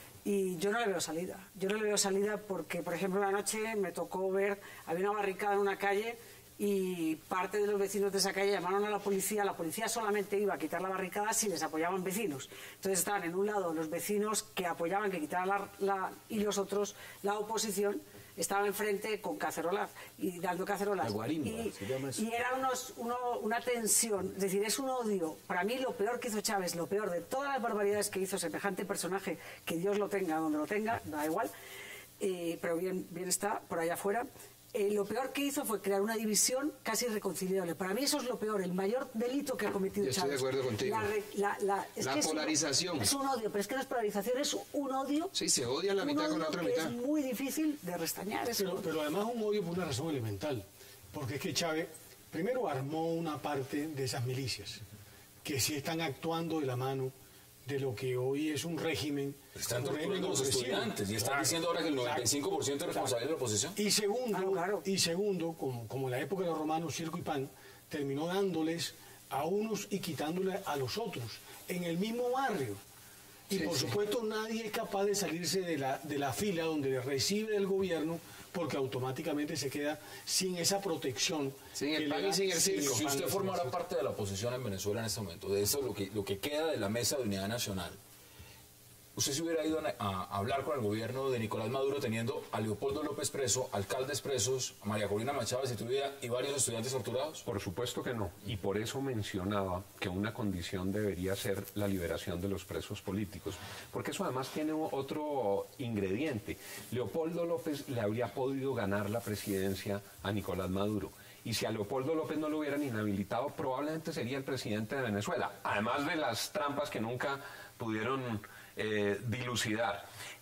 Y yo no le veo salida. Yo no le veo salida porque, por ejemplo, una noche me tocó ver, había una barricada en una calle y parte de los vecinos de esa calle llamaron a la policía. La policía solamente iba a quitar la barricada si les apoyaban vecinos. Entonces estaban en un lado los vecinos que apoyaban que quitaran la, la y los otros, la oposición, estaba enfrente con cacerolas y dando cacerolas. Guarimba, y, y era unos, uno, una tensión, es decir, es un odio. Para mí lo peor que hizo Chávez, lo peor de todas las barbaridades que hizo semejante personaje, que Dios lo tenga donde lo tenga, da igual, eh, pero bien, bien está por allá afuera. Eh, lo peor que hizo fue crear una división casi irreconciliable. Para mí eso es lo peor, el mayor delito que ha cometido Chávez. Yo estoy de acuerdo contigo. La, la, la, es la que polarización. Es un, es un odio, pero es que no es polarización, es un odio. Sí, se odia la mitad con la otra mitad. Es muy difícil de restañar eso. Pero, pero además un odio por una razón elemental. Porque es que Chávez primero armó una parte de esas milicias que sí están actuando de la mano de lo que hoy es un régimen. Están torturando a los estudiantes y están claro, diciendo ahora que el noventa y cinco por ciento es responsable claro. de la oposición. Y segundo, claro, claro. Y segundo como, como en la época de los romanos, circo y pan, terminó dándoles a unos y quitándoles a los otros, en el mismo barrio. Y sí, por sí. supuesto nadie es capaz de salirse de la, de la fila donde recibe el gobierno, porque automáticamente se queda sin esa protección. Sin el pan y sin el circo. Si usted formara parte de la oposición en Venezuela en este momento, de eso lo que, lo que queda de la Mesa de Unidad Nacional, ¿usted se hubiera ido a, a hablar con el gobierno de Nicolás Maduro teniendo a Leopoldo López preso, alcaldes presos, a María Corina Machado si tuviera y varios estudiantes torturados? Por supuesto que no. Y por eso mencionaba que una condición debería ser la liberación de los presos políticos. Porque eso además tiene otro ingrediente. Leopoldo López le habría podido ganar la presidencia a Nicolás Maduro. Y si a Leopoldo López no lo hubieran inhabilitado, probablemente sería el presidente de Venezuela. Además de las trampas que nunca pudieron Eh, dilucidar.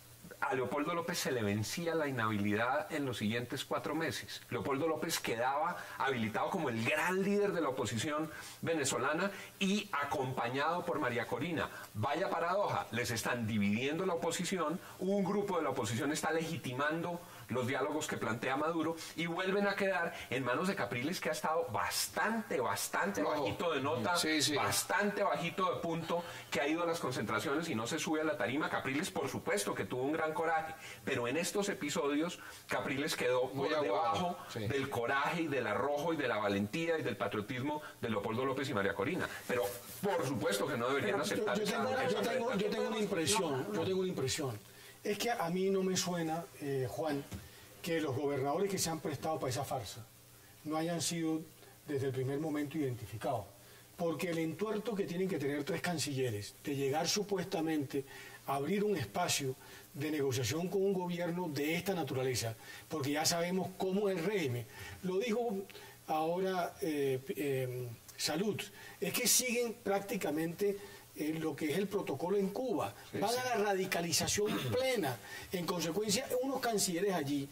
A Leopoldo López se le vencía la inhabilidad en los siguientes cuatro meses. Leopoldo López quedaba habilitado como el gran líder de la oposición venezolana y acompañado por María Corina. Vaya paradoja, les están dividiendo la oposición, un grupo de la oposición está legitimando los diálogos que plantea Maduro y vuelven a quedar en manos de Capriles, que ha estado bastante, bastante oh, bajito de nota, sí, sí. bastante bajito de punto, que ha ido a las concentraciones y no se sube a la tarima. Capriles, por supuesto, que tuvo un gran coraje, pero en estos episodios Capriles quedó muy por debajo sí. del coraje y del arrojo y de la valentía y del patriotismo de Leopoldo López y María Corina. Pero por supuesto que no deberían pero, aceptar yo, yo, tengo, esa, yo, tengo, yo tengo una impresión, yo tengo una impresión. Es que a mí no me suena, eh, Juan, que los gobernadores que se han prestado para esa farsa no hayan sido desde el primer momento identificados. Porque el entuerto que tienen que tener tres cancilleres de llegar supuestamente a abrir un espacio de negociación con un gobierno de esta naturaleza, porque ya sabemos cómo es el régimen. Lo dijo ahora eh, eh, Salud, es que siguen prácticamente Eh, lo que es el protocolo en Cuba, sí, van sí. a la radicalización plena. En consecuencia, unos cancilleres allí,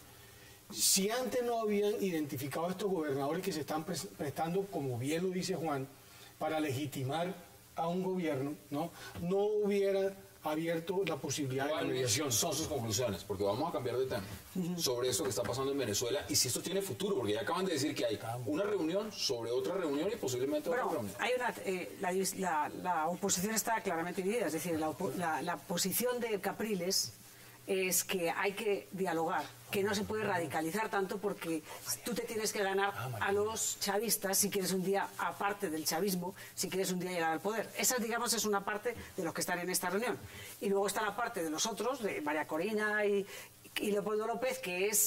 si antes no habían identificado a estos gobernadores que se están pre prestando, como bien lo dice Juan, para legitimar a un gobierno, no, no hubiera abierto la posibilidad de mediación. Son sus conclusiones, porque vamos a cambiar de tema uh-huh. sobre esto que está pasando en Venezuela y si esto tiene futuro, porque ya acaban de decir que hay una reunión sobre otra reunión y posiblemente bueno, otra reunión. Hay una, eh, la, la, la oposición está claramente dividida, es decir, la, la, la posición de Capriles es que hay que dialogar, que no se puede radicalizar tanto porque tú te tienes que ganar a los chavistas si quieres un día, aparte del chavismo, si quieres un día llegar al poder. Esa, digamos, es una parte de los que están en esta reunión. Y luego está la parte de los otros, de María Corina y, y Leopoldo López, que es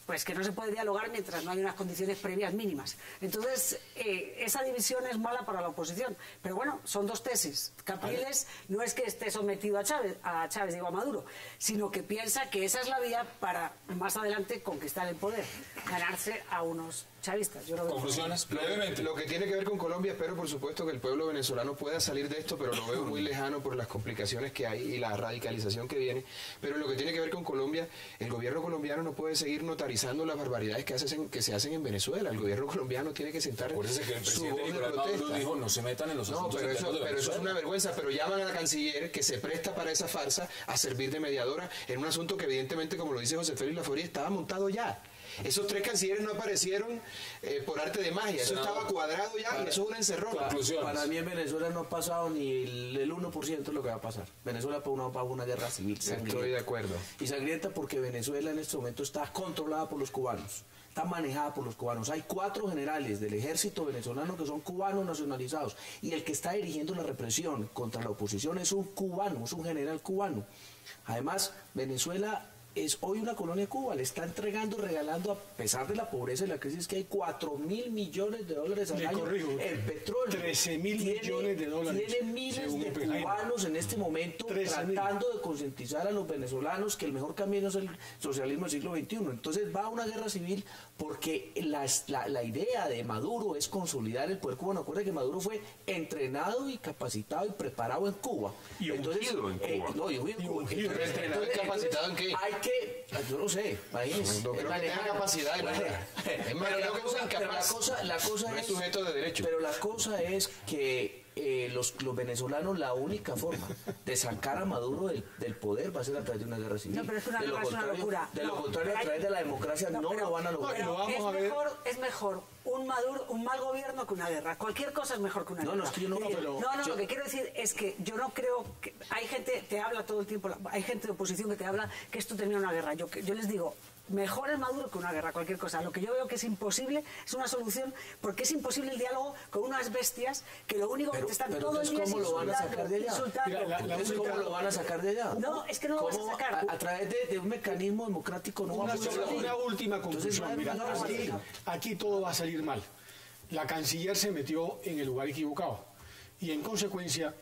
pues que no se puede dialogar mientras no hay unas condiciones previas mínimas. Entonces, eh, esa división es mala para la oposición. Pero bueno, son dos tesis. Capriles no es que esté sometido a Chávez, a Chávez, digo a Maduro, sino que piensa que esa es la vía para más adelante conquistar el poder, ganarse a unos chavistas. Yo lo veo. Conclusiones, brevemente. Lo que tiene que ver con Colombia, espero por supuesto que el pueblo venezolano pueda salir de esto, pero lo veo muy lejano por las complicaciones que hay y la radicalización que viene. Pero lo que tiene que ver con Colombia, el gobierno colombiano no puede seguir notarizando las barbaridades que, hacen, que se hacen en Venezuela. El gobierno colombiano tiene que sentar Por eso es que el su presidente voz de Nicolás Maduro protesta. dijo no se metan en los No, asuntos pero eso, internos de pero eso es Venezuela. una vergüenza, pero llaman a la canciller que se presta para esa farsa a servir de mediadora en un asunto que evidentemente, como lo dice José Félix Laforía, estaba montado ya. Esos tres cancilleres no aparecieron eh, por arte de magia, eso Senador, estaba cuadrado ya para- y eso es una encerrona. Conclusiones. Para mí en Venezuela no ha pasado ni el, el uno por ciento de lo que va a pasar. Venezuela para una, para una guerra civil sangrienta. Estoy de acuerdo. Y sangrienta porque Venezuela en este momento está controlada por los cubanos. Está manejada por los cubanos. Hay cuatro generales del ejército venezolano que son cubanos nacionalizados. Y el que está dirigiendo la represión contra la oposición es un cubano, es un general cubano. Además, Venezuela es hoy una colonia de Cuba, le está entregando, regalando, a pesar de la pobreza y la crisis que hay, cuatro mil millones de dólares al Le año. corrijo, El petróleo. trece mil Tiene- millones de dólares, Tiene miles según de Oppenheimer. cubanos en este momento trece mil. tratando de concientizar a los venezolanos que el mejor camino es el socialismo del siglo veintiuno. Entonces va a una guerra civil porque la, la, la idea de Maduro es consolidar el poder cubano. Acuérdense que Maduro fue entrenado y capacitado y preparado en Cuba. Y ungido en eh, Cuba. no, y ungido en Y Cuba. ungido. Entonces, ¿Entrenado y entonces, capacitado en qué? Hay que, yo no sé, imagínense. No creo que tenga capacidad de nada. Es más, Pero la creo que es cosa- pero la incapaz. cosa, la cosa No es es sujeto de derecho. Pero la cosa es que eh, los, los venezolanos, la única forma de sacar a Maduro del, del poder va a ser a través de una guerra civil. No, pero es que una de lo guerra es una contrario, locura. de lo No, contrario, pero a hay- través de la democracia no, pero- lo van a lograr. pero Lo vamos es a ver. mejor, es mejor un maduro, un mal gobierno que una guerra. Cualquier cosa es mejor que una No, guerra. no, es que yo no- Es decir, pero- no, no, yo- lo que quiero decir es que yo no creo que hay gente te habla todo el tiempo, hay gente de oposición que te habla que esto termina en una guerra. Yo yo les digo, mejor es Maduro que una guerra, cualquier cosa. Lo que yo veo que es imposible es una solución, porque es imposible el diálogo con unas bestias que lo único Pero- que te están pero todo el entonces, día ¿cómo lo van a insultando, sacar de allá? insultando. Mira, la- la Entonces, única- ¿cómo lo van a sacar de allá? No, es que no lo vas a ¿Cómo? sacar. A, a través de, de un mecanismo democrático no Una, va a sola- funcionar. una última Entonces, conclusión. no, Mira, no, no, aquí, no. aquí todo va a salir mal. La canciller se metió en el lugar equivocado y en consecuencia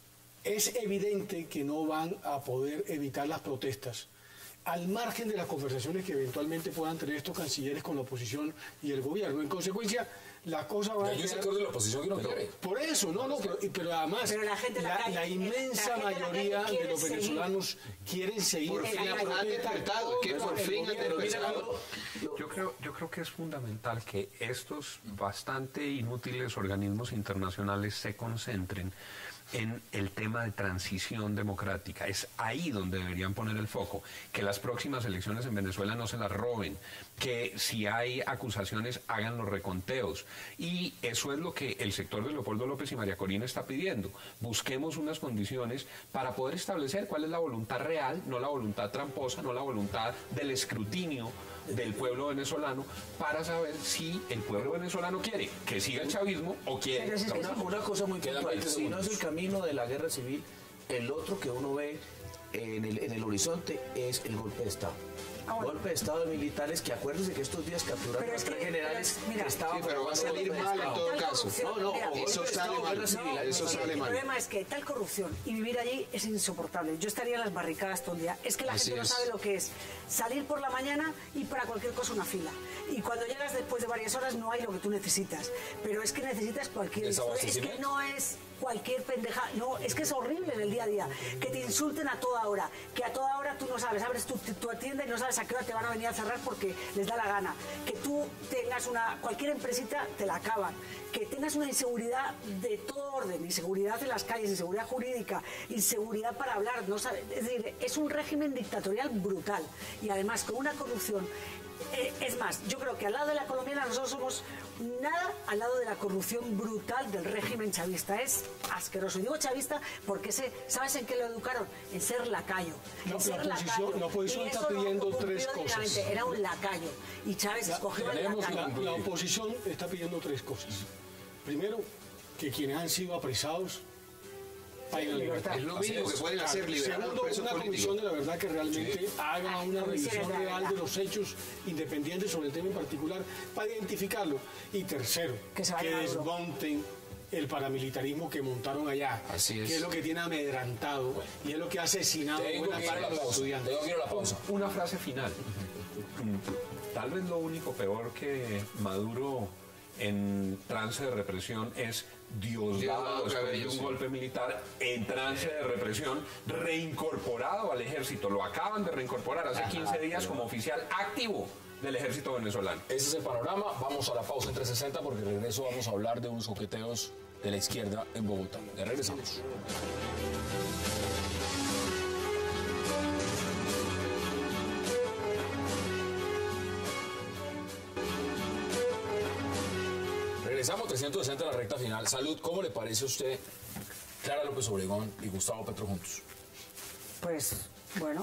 es evidente que no van a poder evitar las protestas al margen de las conversaciones que eventualmente puedan tener estos cancilleres con la oposición y el gobierno. En consecuencia, la cosa va a Hay un quedar- sector de la oposición que no quiere. Por eso, no, no, pero, pero además Pero la gente en la la, calle- la inmensa la gente en la calle mayoría de quiere los seguir. venezolanos quieren seguir Por en fin la han protesta. despertado, es que Todo por el fin han gobierno. despertado. Yo creo, yo creo que es fundamental que estos bastante inútiles organismos internacionales se concentren en el tema de transición democrática. Es ahí donde deberían poner el foco. Que las próximas elecciones en Venezuela no se las roben. Que si hay acusaciones hagan los reconteos. Y eso es lo que el sector de Leopoldo López y María Corina está pidiendo. Busquemos unas condiciones para poder establecer cuál es la voluntad real, no la voluntad tramposa, no la voluntad del escrutinio del pueblo venezolano, para saber si el pueblo venezolano quiere que siga el chavismo o quiere. Pero si es que Una, una cosa muy Quedan puntual, veinte si no es el segundos. camino de la guerra civil, el otro que uno ve en el, en el horizonte es el golpe de Estado. Ah, bueno. Golpe de Estado de militares que acuérdense que estos días capturaron Pero a es tres que, generales pero, mira, que estaban Sí, pero va a preparando salir golpe de mal en Estado. todo Tal caso. corrupción, No, no, mira, o golpe eso de sale Estado, mal. guerra civil, No, eso el- sale el mal. problema es que tal corrupción y vivir allí es insoportable. Yo estaría en las barricadas todo el día. Es que la Así gente no es. sabe lo que es salir por la mañana y para cualquier cosa una fila. Y cuando llegas después de varias horas no hay lo que tú necesitas. Pero es que necesitas cualquier... Es ¿Desabastecimiento? que no es cualquier pendeja. No, es que es horrible en el día a día. Que te insulten a toda hora. Que a toda hora tú no sabes. Abres tu, tu tienda y no sabes a qué hora te van a venir a cerrar porque les da la gana. Que tú tengas una... Cualquier empresita te la acaban. Que tengas una inseguridad de todo orden. Inseguridad en las calles, inseguridad jurídica, inseguridad para hablar. No sabe, es decir, es un régimen dictatorial brutal. Y además con una corrupción... Eh, es más, yo creo que al lado de la colombiana nosotros somos nada al lado de la corrupción brutal del régimen chavista. Es asqueroso. Digo chavista porque ese, ¿sabes en qué lo educaron? En ser lacayo. En La- ser la oposición- lacayo. la oposición Y está eso lo pidiendo cumplió tres cosas. dignamente. Era un lacayo. Y Chávez La, escogió el tenemos lacayo. la- la oposición está pidiendo tres cosas. Primero, que quienes han sido apresados hay una libertad. Es lo mínimo que pueden hacer, liberar a los Segundo, presos una políticos. comisión de la verdad que realmente Sí. haga una revisión real de los hechos independientes sobre el tema en particular para identificarlo. Y tercero, Que se que vayan a Europa. desmonten el paramilitarismo que montaron allá, Así es. que es lo que tiene amedrantado y es lo que ha asesinado Tengo buena que ir a parte la de los pausa. estudiantes. Tengo que ir a la pausa. Una frase final. Tal vez lo único peor que Maduro en trance de represión es Diosdado Diosdado después de Cabello, un sí. golpe militar en trance de represión, reincorporado al ejército. Lo acaban de reincorporar hace quince días como oficial activo del ejército venezolano. Ese es el panorama. Vamos a la pausa en trescientos sesenta porque de regreso vamos a hablar de unos coqueteos de la izquierda en Bogotá. Ya regresamos. Regresamos trescientos sesenta a la recta final. Salud, ¿cómo le parece a usted Clara López Obregón y Gustavo Petro juntos? Pues, bueno,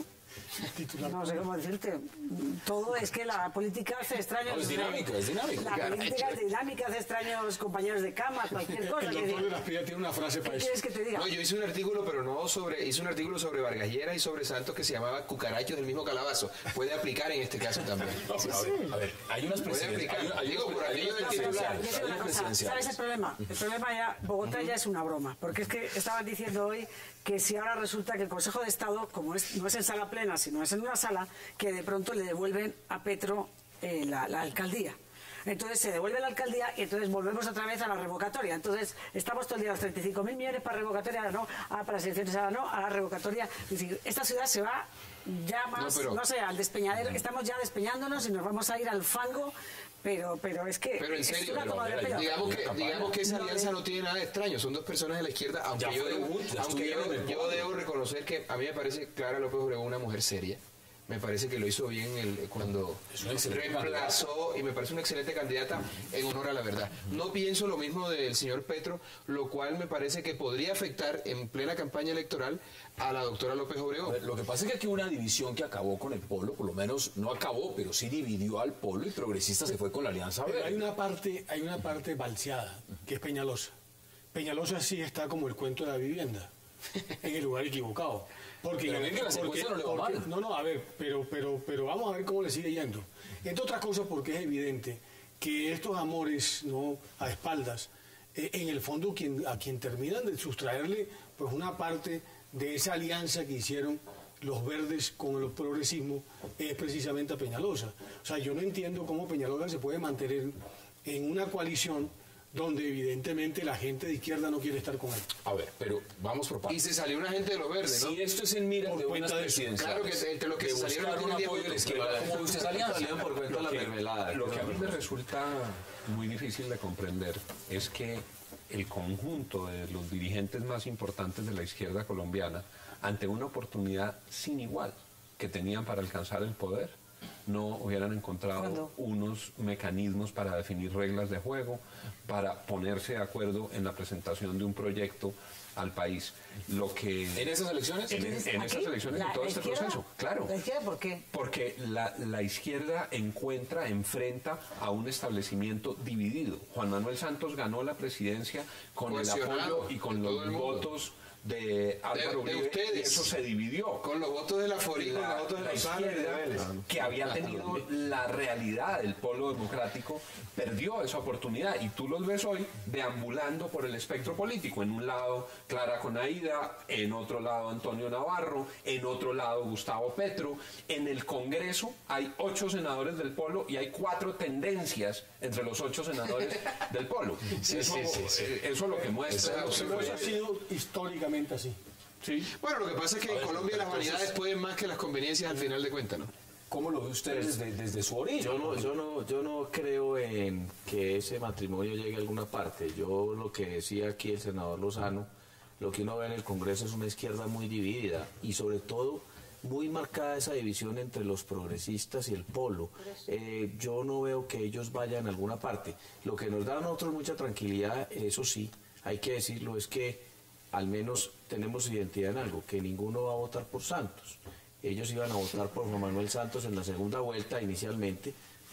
no sé cómo decirte. Todo es que la política hace extraños... No, es dinámica, es dinámica. La política es dinámica, hace extraños compañeros de cama, cualquier cosa. El que doctor de diga. las Piedras tiene una frase para ¿Qué eso. quieres que te diga? No, yo hice un artículo, pero no sobre, hice un artículo sobre Vargas Lleras y sobre Santos que se llamaba Cucarachos del mismo calabazo. Puede aplicar en este caso también. No, pero a ver, a ver, hay unas Puede presidencias. aplicar. Hay, hay Digo, unas- por hay aquello unas del presidenciales. Yo te digo Hay una unas cosa, ¿sabes el presidenciales. problema? El problema ya, Bogotá ya es una broma, porque es que estaban diciendo hoy que si ahora resulta que el Consejo de Estado, como es, no es en sala plena, sino es en una sala, que de pronto le devuelven a Petro eh, la, la alcaldía. Entonces se devuelve la alcaldía y entonces volvemos otra vez a la revocatoria. Entonces estamos todo el día los treinta y cinco mil millones para revocatoria, ahora no, ahora para las elecciones, ahora no, ahora revocatoria. Es decir, esta ciudad se va ya más, No, no, pero- sé, al despeñadero, estamos ya despeñándonos y nos vamos a ir al fango, pero, pero es que... Pero en es serio, una pero, toma de mira, pelo. digamos que, digamos que esa No, alianza eh. no tiene nada de extraño, son dos personas de la izquierda, aunque, Ya yo, fue debo, debut, ya aunque yo, estuvieron en el yo podio. debo reconocer que a mí me parece Clara López Obregón una mujer seria. Me parece que lo hizo bien el, cuando Es una excelente reemplazó y me parece una excelente candidata en honor a la verdad. No pienso lo mismo del señor Petro, lo cual me parece que podría afectar en plena campaña electoral a la doctora López A Obregón. ver, lo que pasa es que aquí hubo una división que acabó con el polo, por lo menos no acabó, pero sí dividió al polo y Progresista se fue con la Alianza Pero Verde. hay una parte, hay una parte balseada, que es Peñalosa. Peñalosa sí está como el cuento de la vivienda, en el lugar equivocado. Porque, Pero bien que las porque- encuestas no le va porque- mal. no, no, a ver, pero, pero, pero vamos a ver cómo le sigue yendo. Entre otras cosas porque es evidente que estos amores no a espaldas, eh, en el fondo quien, a quien terminan de sustraerle pues una parte de esa alianza que hicieron los verdes con el progresismo es precisamente a Peñalosa. O sea, yo no entiendo cómo Peñalosa se puede mantener en una coalición donde evidentemente la gente de izquierda no quiere estar con él. A ver, pero vamos por Y partes. se salió una gente de los verdes, ¿no? Si esto es en miras Por de cuenta unas de eso. presidenciales, Claro que entre los que de se salieron buscar un no tienen apoyo de la tiempo. izquierda, ¿cómo ve usted esa alianza? Salieron por cuenta de la Lo que- mermelada. Lo que a mí me resulta muy difícil de comprender es que el conjunto de los dirigentes más importantes de la izquierda colombiana, ante una oportunidad sin igual que tenían para alcanzar el poder, no hubieran encontrado ¿Cuándo? unos mecanismos para definir reglas de juego, para ponerse de acuerdo en la presentación de un proyecto al país. Lo que ¿En esas elecciones? en, Entonces, en aquí, esas elecciones, la- en todo la este izquierda- proceso, claro. ¿La izquierda por qué? Porque la, la izquierda encuentra, enfrenta a un establecimiento dividido. Juan Manuel Santos ganó la presidencia con el Cohesionado apoyo y con de los todo el mundo. votos de Álvaro de Uribe, ustedes. y eso se dividió. Con los votos de la Forí, con los La, votos de la Rosales y de izquierda, Vélez. que había tenido la realidad del polo democrático, perdió esa oportunidad y tú los ves hoy deambulando por el espectro político. En un lado Clara Conaída, en otro lado Antonio Navarro, en otro lado Gustavo Petro. En el Congreso hay ocho senadores del polo y hay cuatro tendencias entre los ocho senadores del polo. Sí, eso, sí, sí, sí. eh, eso lo que muestra. Eso es Pero eso ha sido históricamente así. Sí. Bueno, lo que pasa es que en Colombia las vanidades pueden más que las conveniencias al final de cuentas, ¿no? ¿Cómo lo ve usted desde, desde su origen? Yo no, yo no, yo no creo en que ese matrimonio llegue a alguna parte. Yo lo que decía aquí el senador Lozano, lo que uno ve en el Congreso es una izquierda muy dividida y sobre todo muy marcada esa división entre los progresistas y el polo. Eh, yo no veo que ellos vayan a alguna parte. Lo que nos da a nosotros mucha tranquilidad, eso sí, hay que decirlo, es que al menos tenemos identidad en algo, que ninguno va a votar por Santos. Ellos iban a votar por Juan Manuel Santos en la segunda vuelta inicialmente,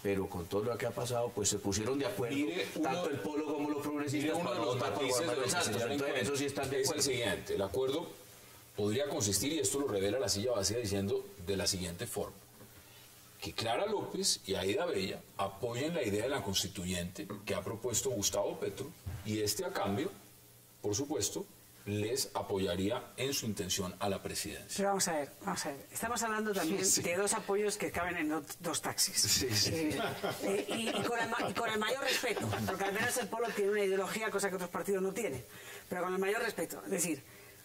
pero con todo lo que ha pasado, pues se pusieron de acuerdo, Mire, uno, tanto el Polo como los progresistas, uno para de los votar por matices Juan Manuel de los que Santos. se Entonces, encuentran eso sí están de es acuerdo. el siguiente: el acuerdo podría consistir, y esto lo revela la silla vacía, diciendo de la siguiente forma: que Clara López y Aida Bella apoyen la idea de la constituyente que ha propuesto Gustavo Petro, y este a cambio, por supuesto, les apoyaría en su intención a la presidencia. Pero vamos a ver, vamos a ver. Estamos hablando también Sí. de dos apoyos que caben en dos, dos taxis. Sí, sí. Eh, eh, y, y, con el, ma- y con el mayor respeto, porque al menos el Polo tiene una ideología, cosa que otros partidos no tienen, pero con el mayor respeto. Es decir,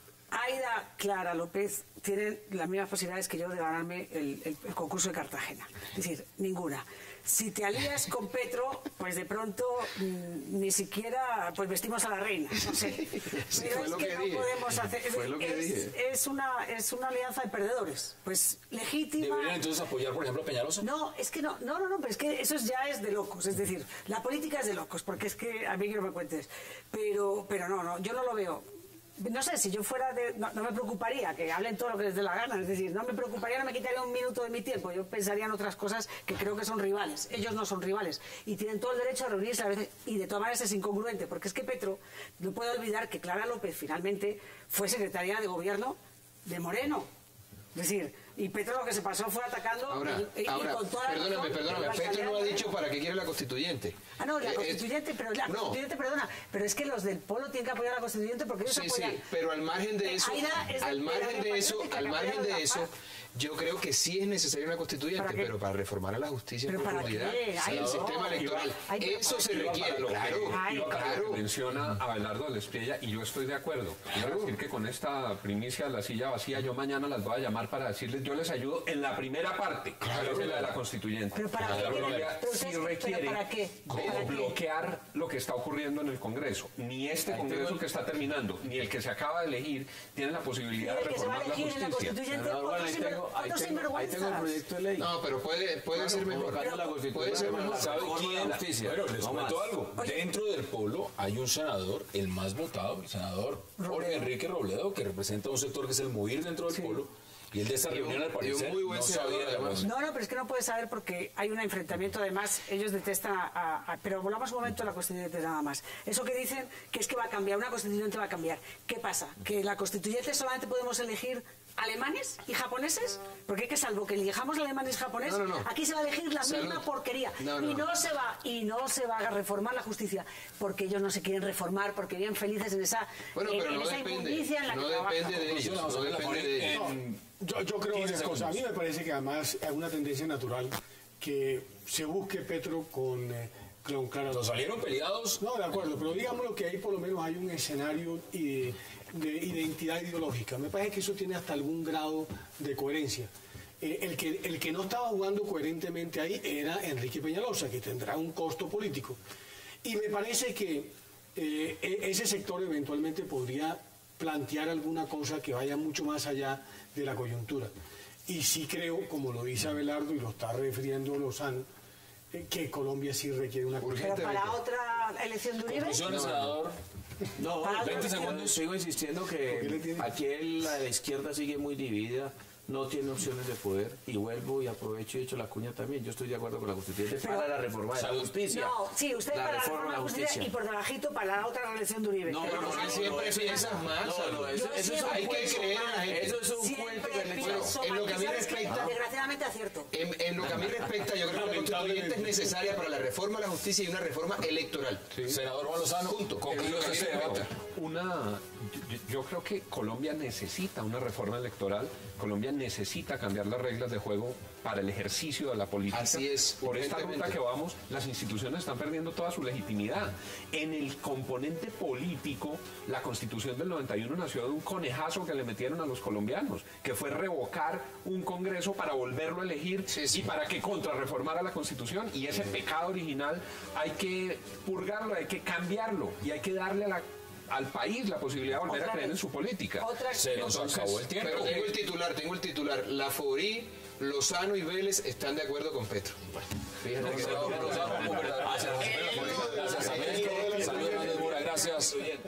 Aida, Clara López tienen las mismas posibilidades que yo de ganarme el, el- el concurso de Cartagena. Es decir, ninguna. Si te alías con Petro, pues de pronto mm, ni siquiera pues vestimos a la reina. No sé. Sí, Pero fue es lo que, que no dije. podemos hacer. Es, Fue lo que es- dije. es una, es una alianza de perdedores. Pues legítima. ¿Deberían entonces apoyar, por ejemplo, a Peñalosa? No, es que no, no, no, no, pero es que eso es- ya es de locos, es decir, la política es de locos, porque es que a mí que no me cuentes, pero, pero no, no, yo no lo veo. No sé, si yo fuera de... No, no me preocuparía que hablen todo lo que les dé la gana, es decir, no me preocuparía, no me quitaría un minuto de mi tiempo, yo pensaría en otras cosas que creo que son rivales, ellos no son rivales, y tienen todo el derecho a reunirse a veces, y de todas maneras es incongruente, porque es que Petro, no puede olvidar que Clara López finalmente fue secretaria de gobierno de Moreno, es decir, y Petro lo que se pasó fue atacando Ahora, y, y ahora con toda la perdóname, razón, perdóname, la Petro no ha calidad de dicho Moreno. para qué quiere la constituyente. Ah, no, la Eh, eh, constituyente, pero la no. constituyente, perdona, pero es que los del Polo tienen que apoyar a la constituyente porque ellos Sí, apoyan. sí, pero al margen de Eh, eso, Aida es al de- margen de la de eso, patriótica, al que margen apoya a de la eso, paz. yo creo que sí es necesaria una constituyente, ¿Para qué? pero para reformar a la justicia en ¿Pero para profundidad, qué? Ay, el no. sistema electoral, Ay, pero eso para se qué. requiere, Lo que- claro, Ay, lo que claro. menciona Abelardo de Espriella, y yo estoy de acuerdo. Quiero decir que con esta primicia de la silla vacía, yo mañana las voy a llamar para decirles, yo les ayudo en la primera parte, que es la de la constituyente. ¿Pero para La qué? Colombia Pero sí ustedes- requiere ¿pero para qué? de ¿Para qué? bloquear lo que está ocurriendo en el Congreso. Ni este Congreso que está terminando, ni el que se acaba de elegir, tienen la posibilidad de El que se va a reformar la elegir en la justicia. constituyente, Pero, bueno, otros ahí sinver- tengo- ahí otros tengo- ahí tengo el sinvergüenzas. proyecto de ley. No, pero puede, puede ser mejor. Colocando la Constitución, Puede ser pero mejor. la ¿Sabe reforma de quién? la justicia. Bueno, les No cuento más. algo. Dentro del Polo hay un senador, el más votado, el senador Jorge Enrique Robledo, que representa un sector que es el MUIR dentro del Polo. Y el de esta Y un- reunión, al y un parecer, muy buen no senador, sabía de la además. cosa. No, no, pero es que no puedes saber porque hay un enfrentamiento. Además, ellos detestan a, a- a- pero volvamos un momento a la constituyente nada más. Eso que dicen que es que va a cambiar, una constituyente va a cambiar. ¿Qué pasa? ¿Que la constituyente solamente podemos elegir alemanes y japoneses? Porque es que salvo que elijamos alemanes y japoneses, No, no, no. aquí se va a elegir la Salud. misma porquería. No, no, y no, no. se va y no se va a reformar la justicia porque ellos no se quieren reformar, porque viven felices en esa, Bueno, en, pero en no esa depende, inmundicia en la no que depende trabajan. de ellos, Vamos a no ver la depende Juan, de ellos. en Yo, yo creo quince una cosa. A mí segundos. me parece que además hay una tendencia natural que se busque Petro con, eh, con Clara Nos López. salieron peleados. No, de acuerdo, pero digámoslo que ahí por lo menos hay un escenario y de, de identidad ideológica. Me parece que eso tiene hasta algún grado de coherencia. Eh, el, que, el que no estaba jugando coherentemente ahí era Enrique Peñalosa, que tendrá un costo político. Y me parece que eh, e- ese sector eventualmente podría plantear alguna cosa que vaya mucho más allá de la coyuntura. Y sí creo, como lo dice Abelardo y lo está refiriendo Lozano, eh, que Colombia sí requiere una Pero para otra elección de Uribe. Conclusiones, senador. No, Para yo- veinte yo segundos. sigo insistiendo ¿Por qué le que tiene- aquí el- la izquierda sigue muy dividida, no tiene opciones de poder, y vuelvo y aprovecho y echo la cuña también. Yo estoy de acuerdo con la constituyente Pero- para la reforma de la Salud. justicia. No, sí, usted la para la reforma reforma de la justicia. y por debajito para la otra reelección de Uribe. No, Pero no, no, no, no, siempre no, piensas no, más. No, no, eso, Yo eso es un siempre hay que cuento. creer en la gente. Eso es un Siempre cuento que han hecho. pienso en lo que a mí mal, ¿sabes qué? respecta- Desgraciadamente acierto. En, en lo que a mí respecta, yo creo que la constituyente es necesaria para la reforma de la justicia y una reforma electoral. Senador Juan Lozano, Punto. concluye Es lo que este a mí me debate. respecta. Una, yo, yo creo que Colombia necesita una reforma electoral. Colombia necesita cambiar las reglas de juego para el ejercicio de la política. Así es, Por esta urgentemente. ruta que vamos, las instituciones están perdiendo toda su legitimidad. En el componente político, la Constitución del noventa y uno nació de un conejazo que le metieron a los colombianos, que fue revocar un Congreso para volverlo a elegir Sí, sí. y para que contrarreformara la Constitución. Y ese pecado original hay que purgarlo, hay que cambiarlo y hay que darle a la al país la posibilidad de volver Otra a creer vez. en su política. Otra Se nos Entonces, acabó el tiempo. Pero tengo el titular, tengo el titular. La Forí, Lozano y Vélez están de acuerdo con Petro. Fíjate que Senador Lozano, un verdadero placer. Gracias a México. Saludos, Hernández Mora. Gracias a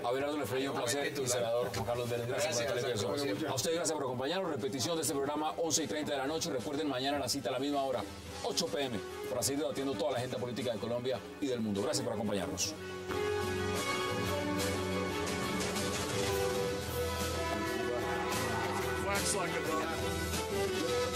Abelardo Lefreyo, un placer. Y senador Juan Carlos Vélez, gracias, Gracias, por esta como intervención. siempre. A ustedes gracias por acompañarnos. Repetición de este programa once y treinta de la noche. Recuerden, mañana la cita a la misma hora, ocho p m, para seguir debatiendo toda la agenda política de Colombia y del mundo. Gracias por acompañarnos. Wax like a dog.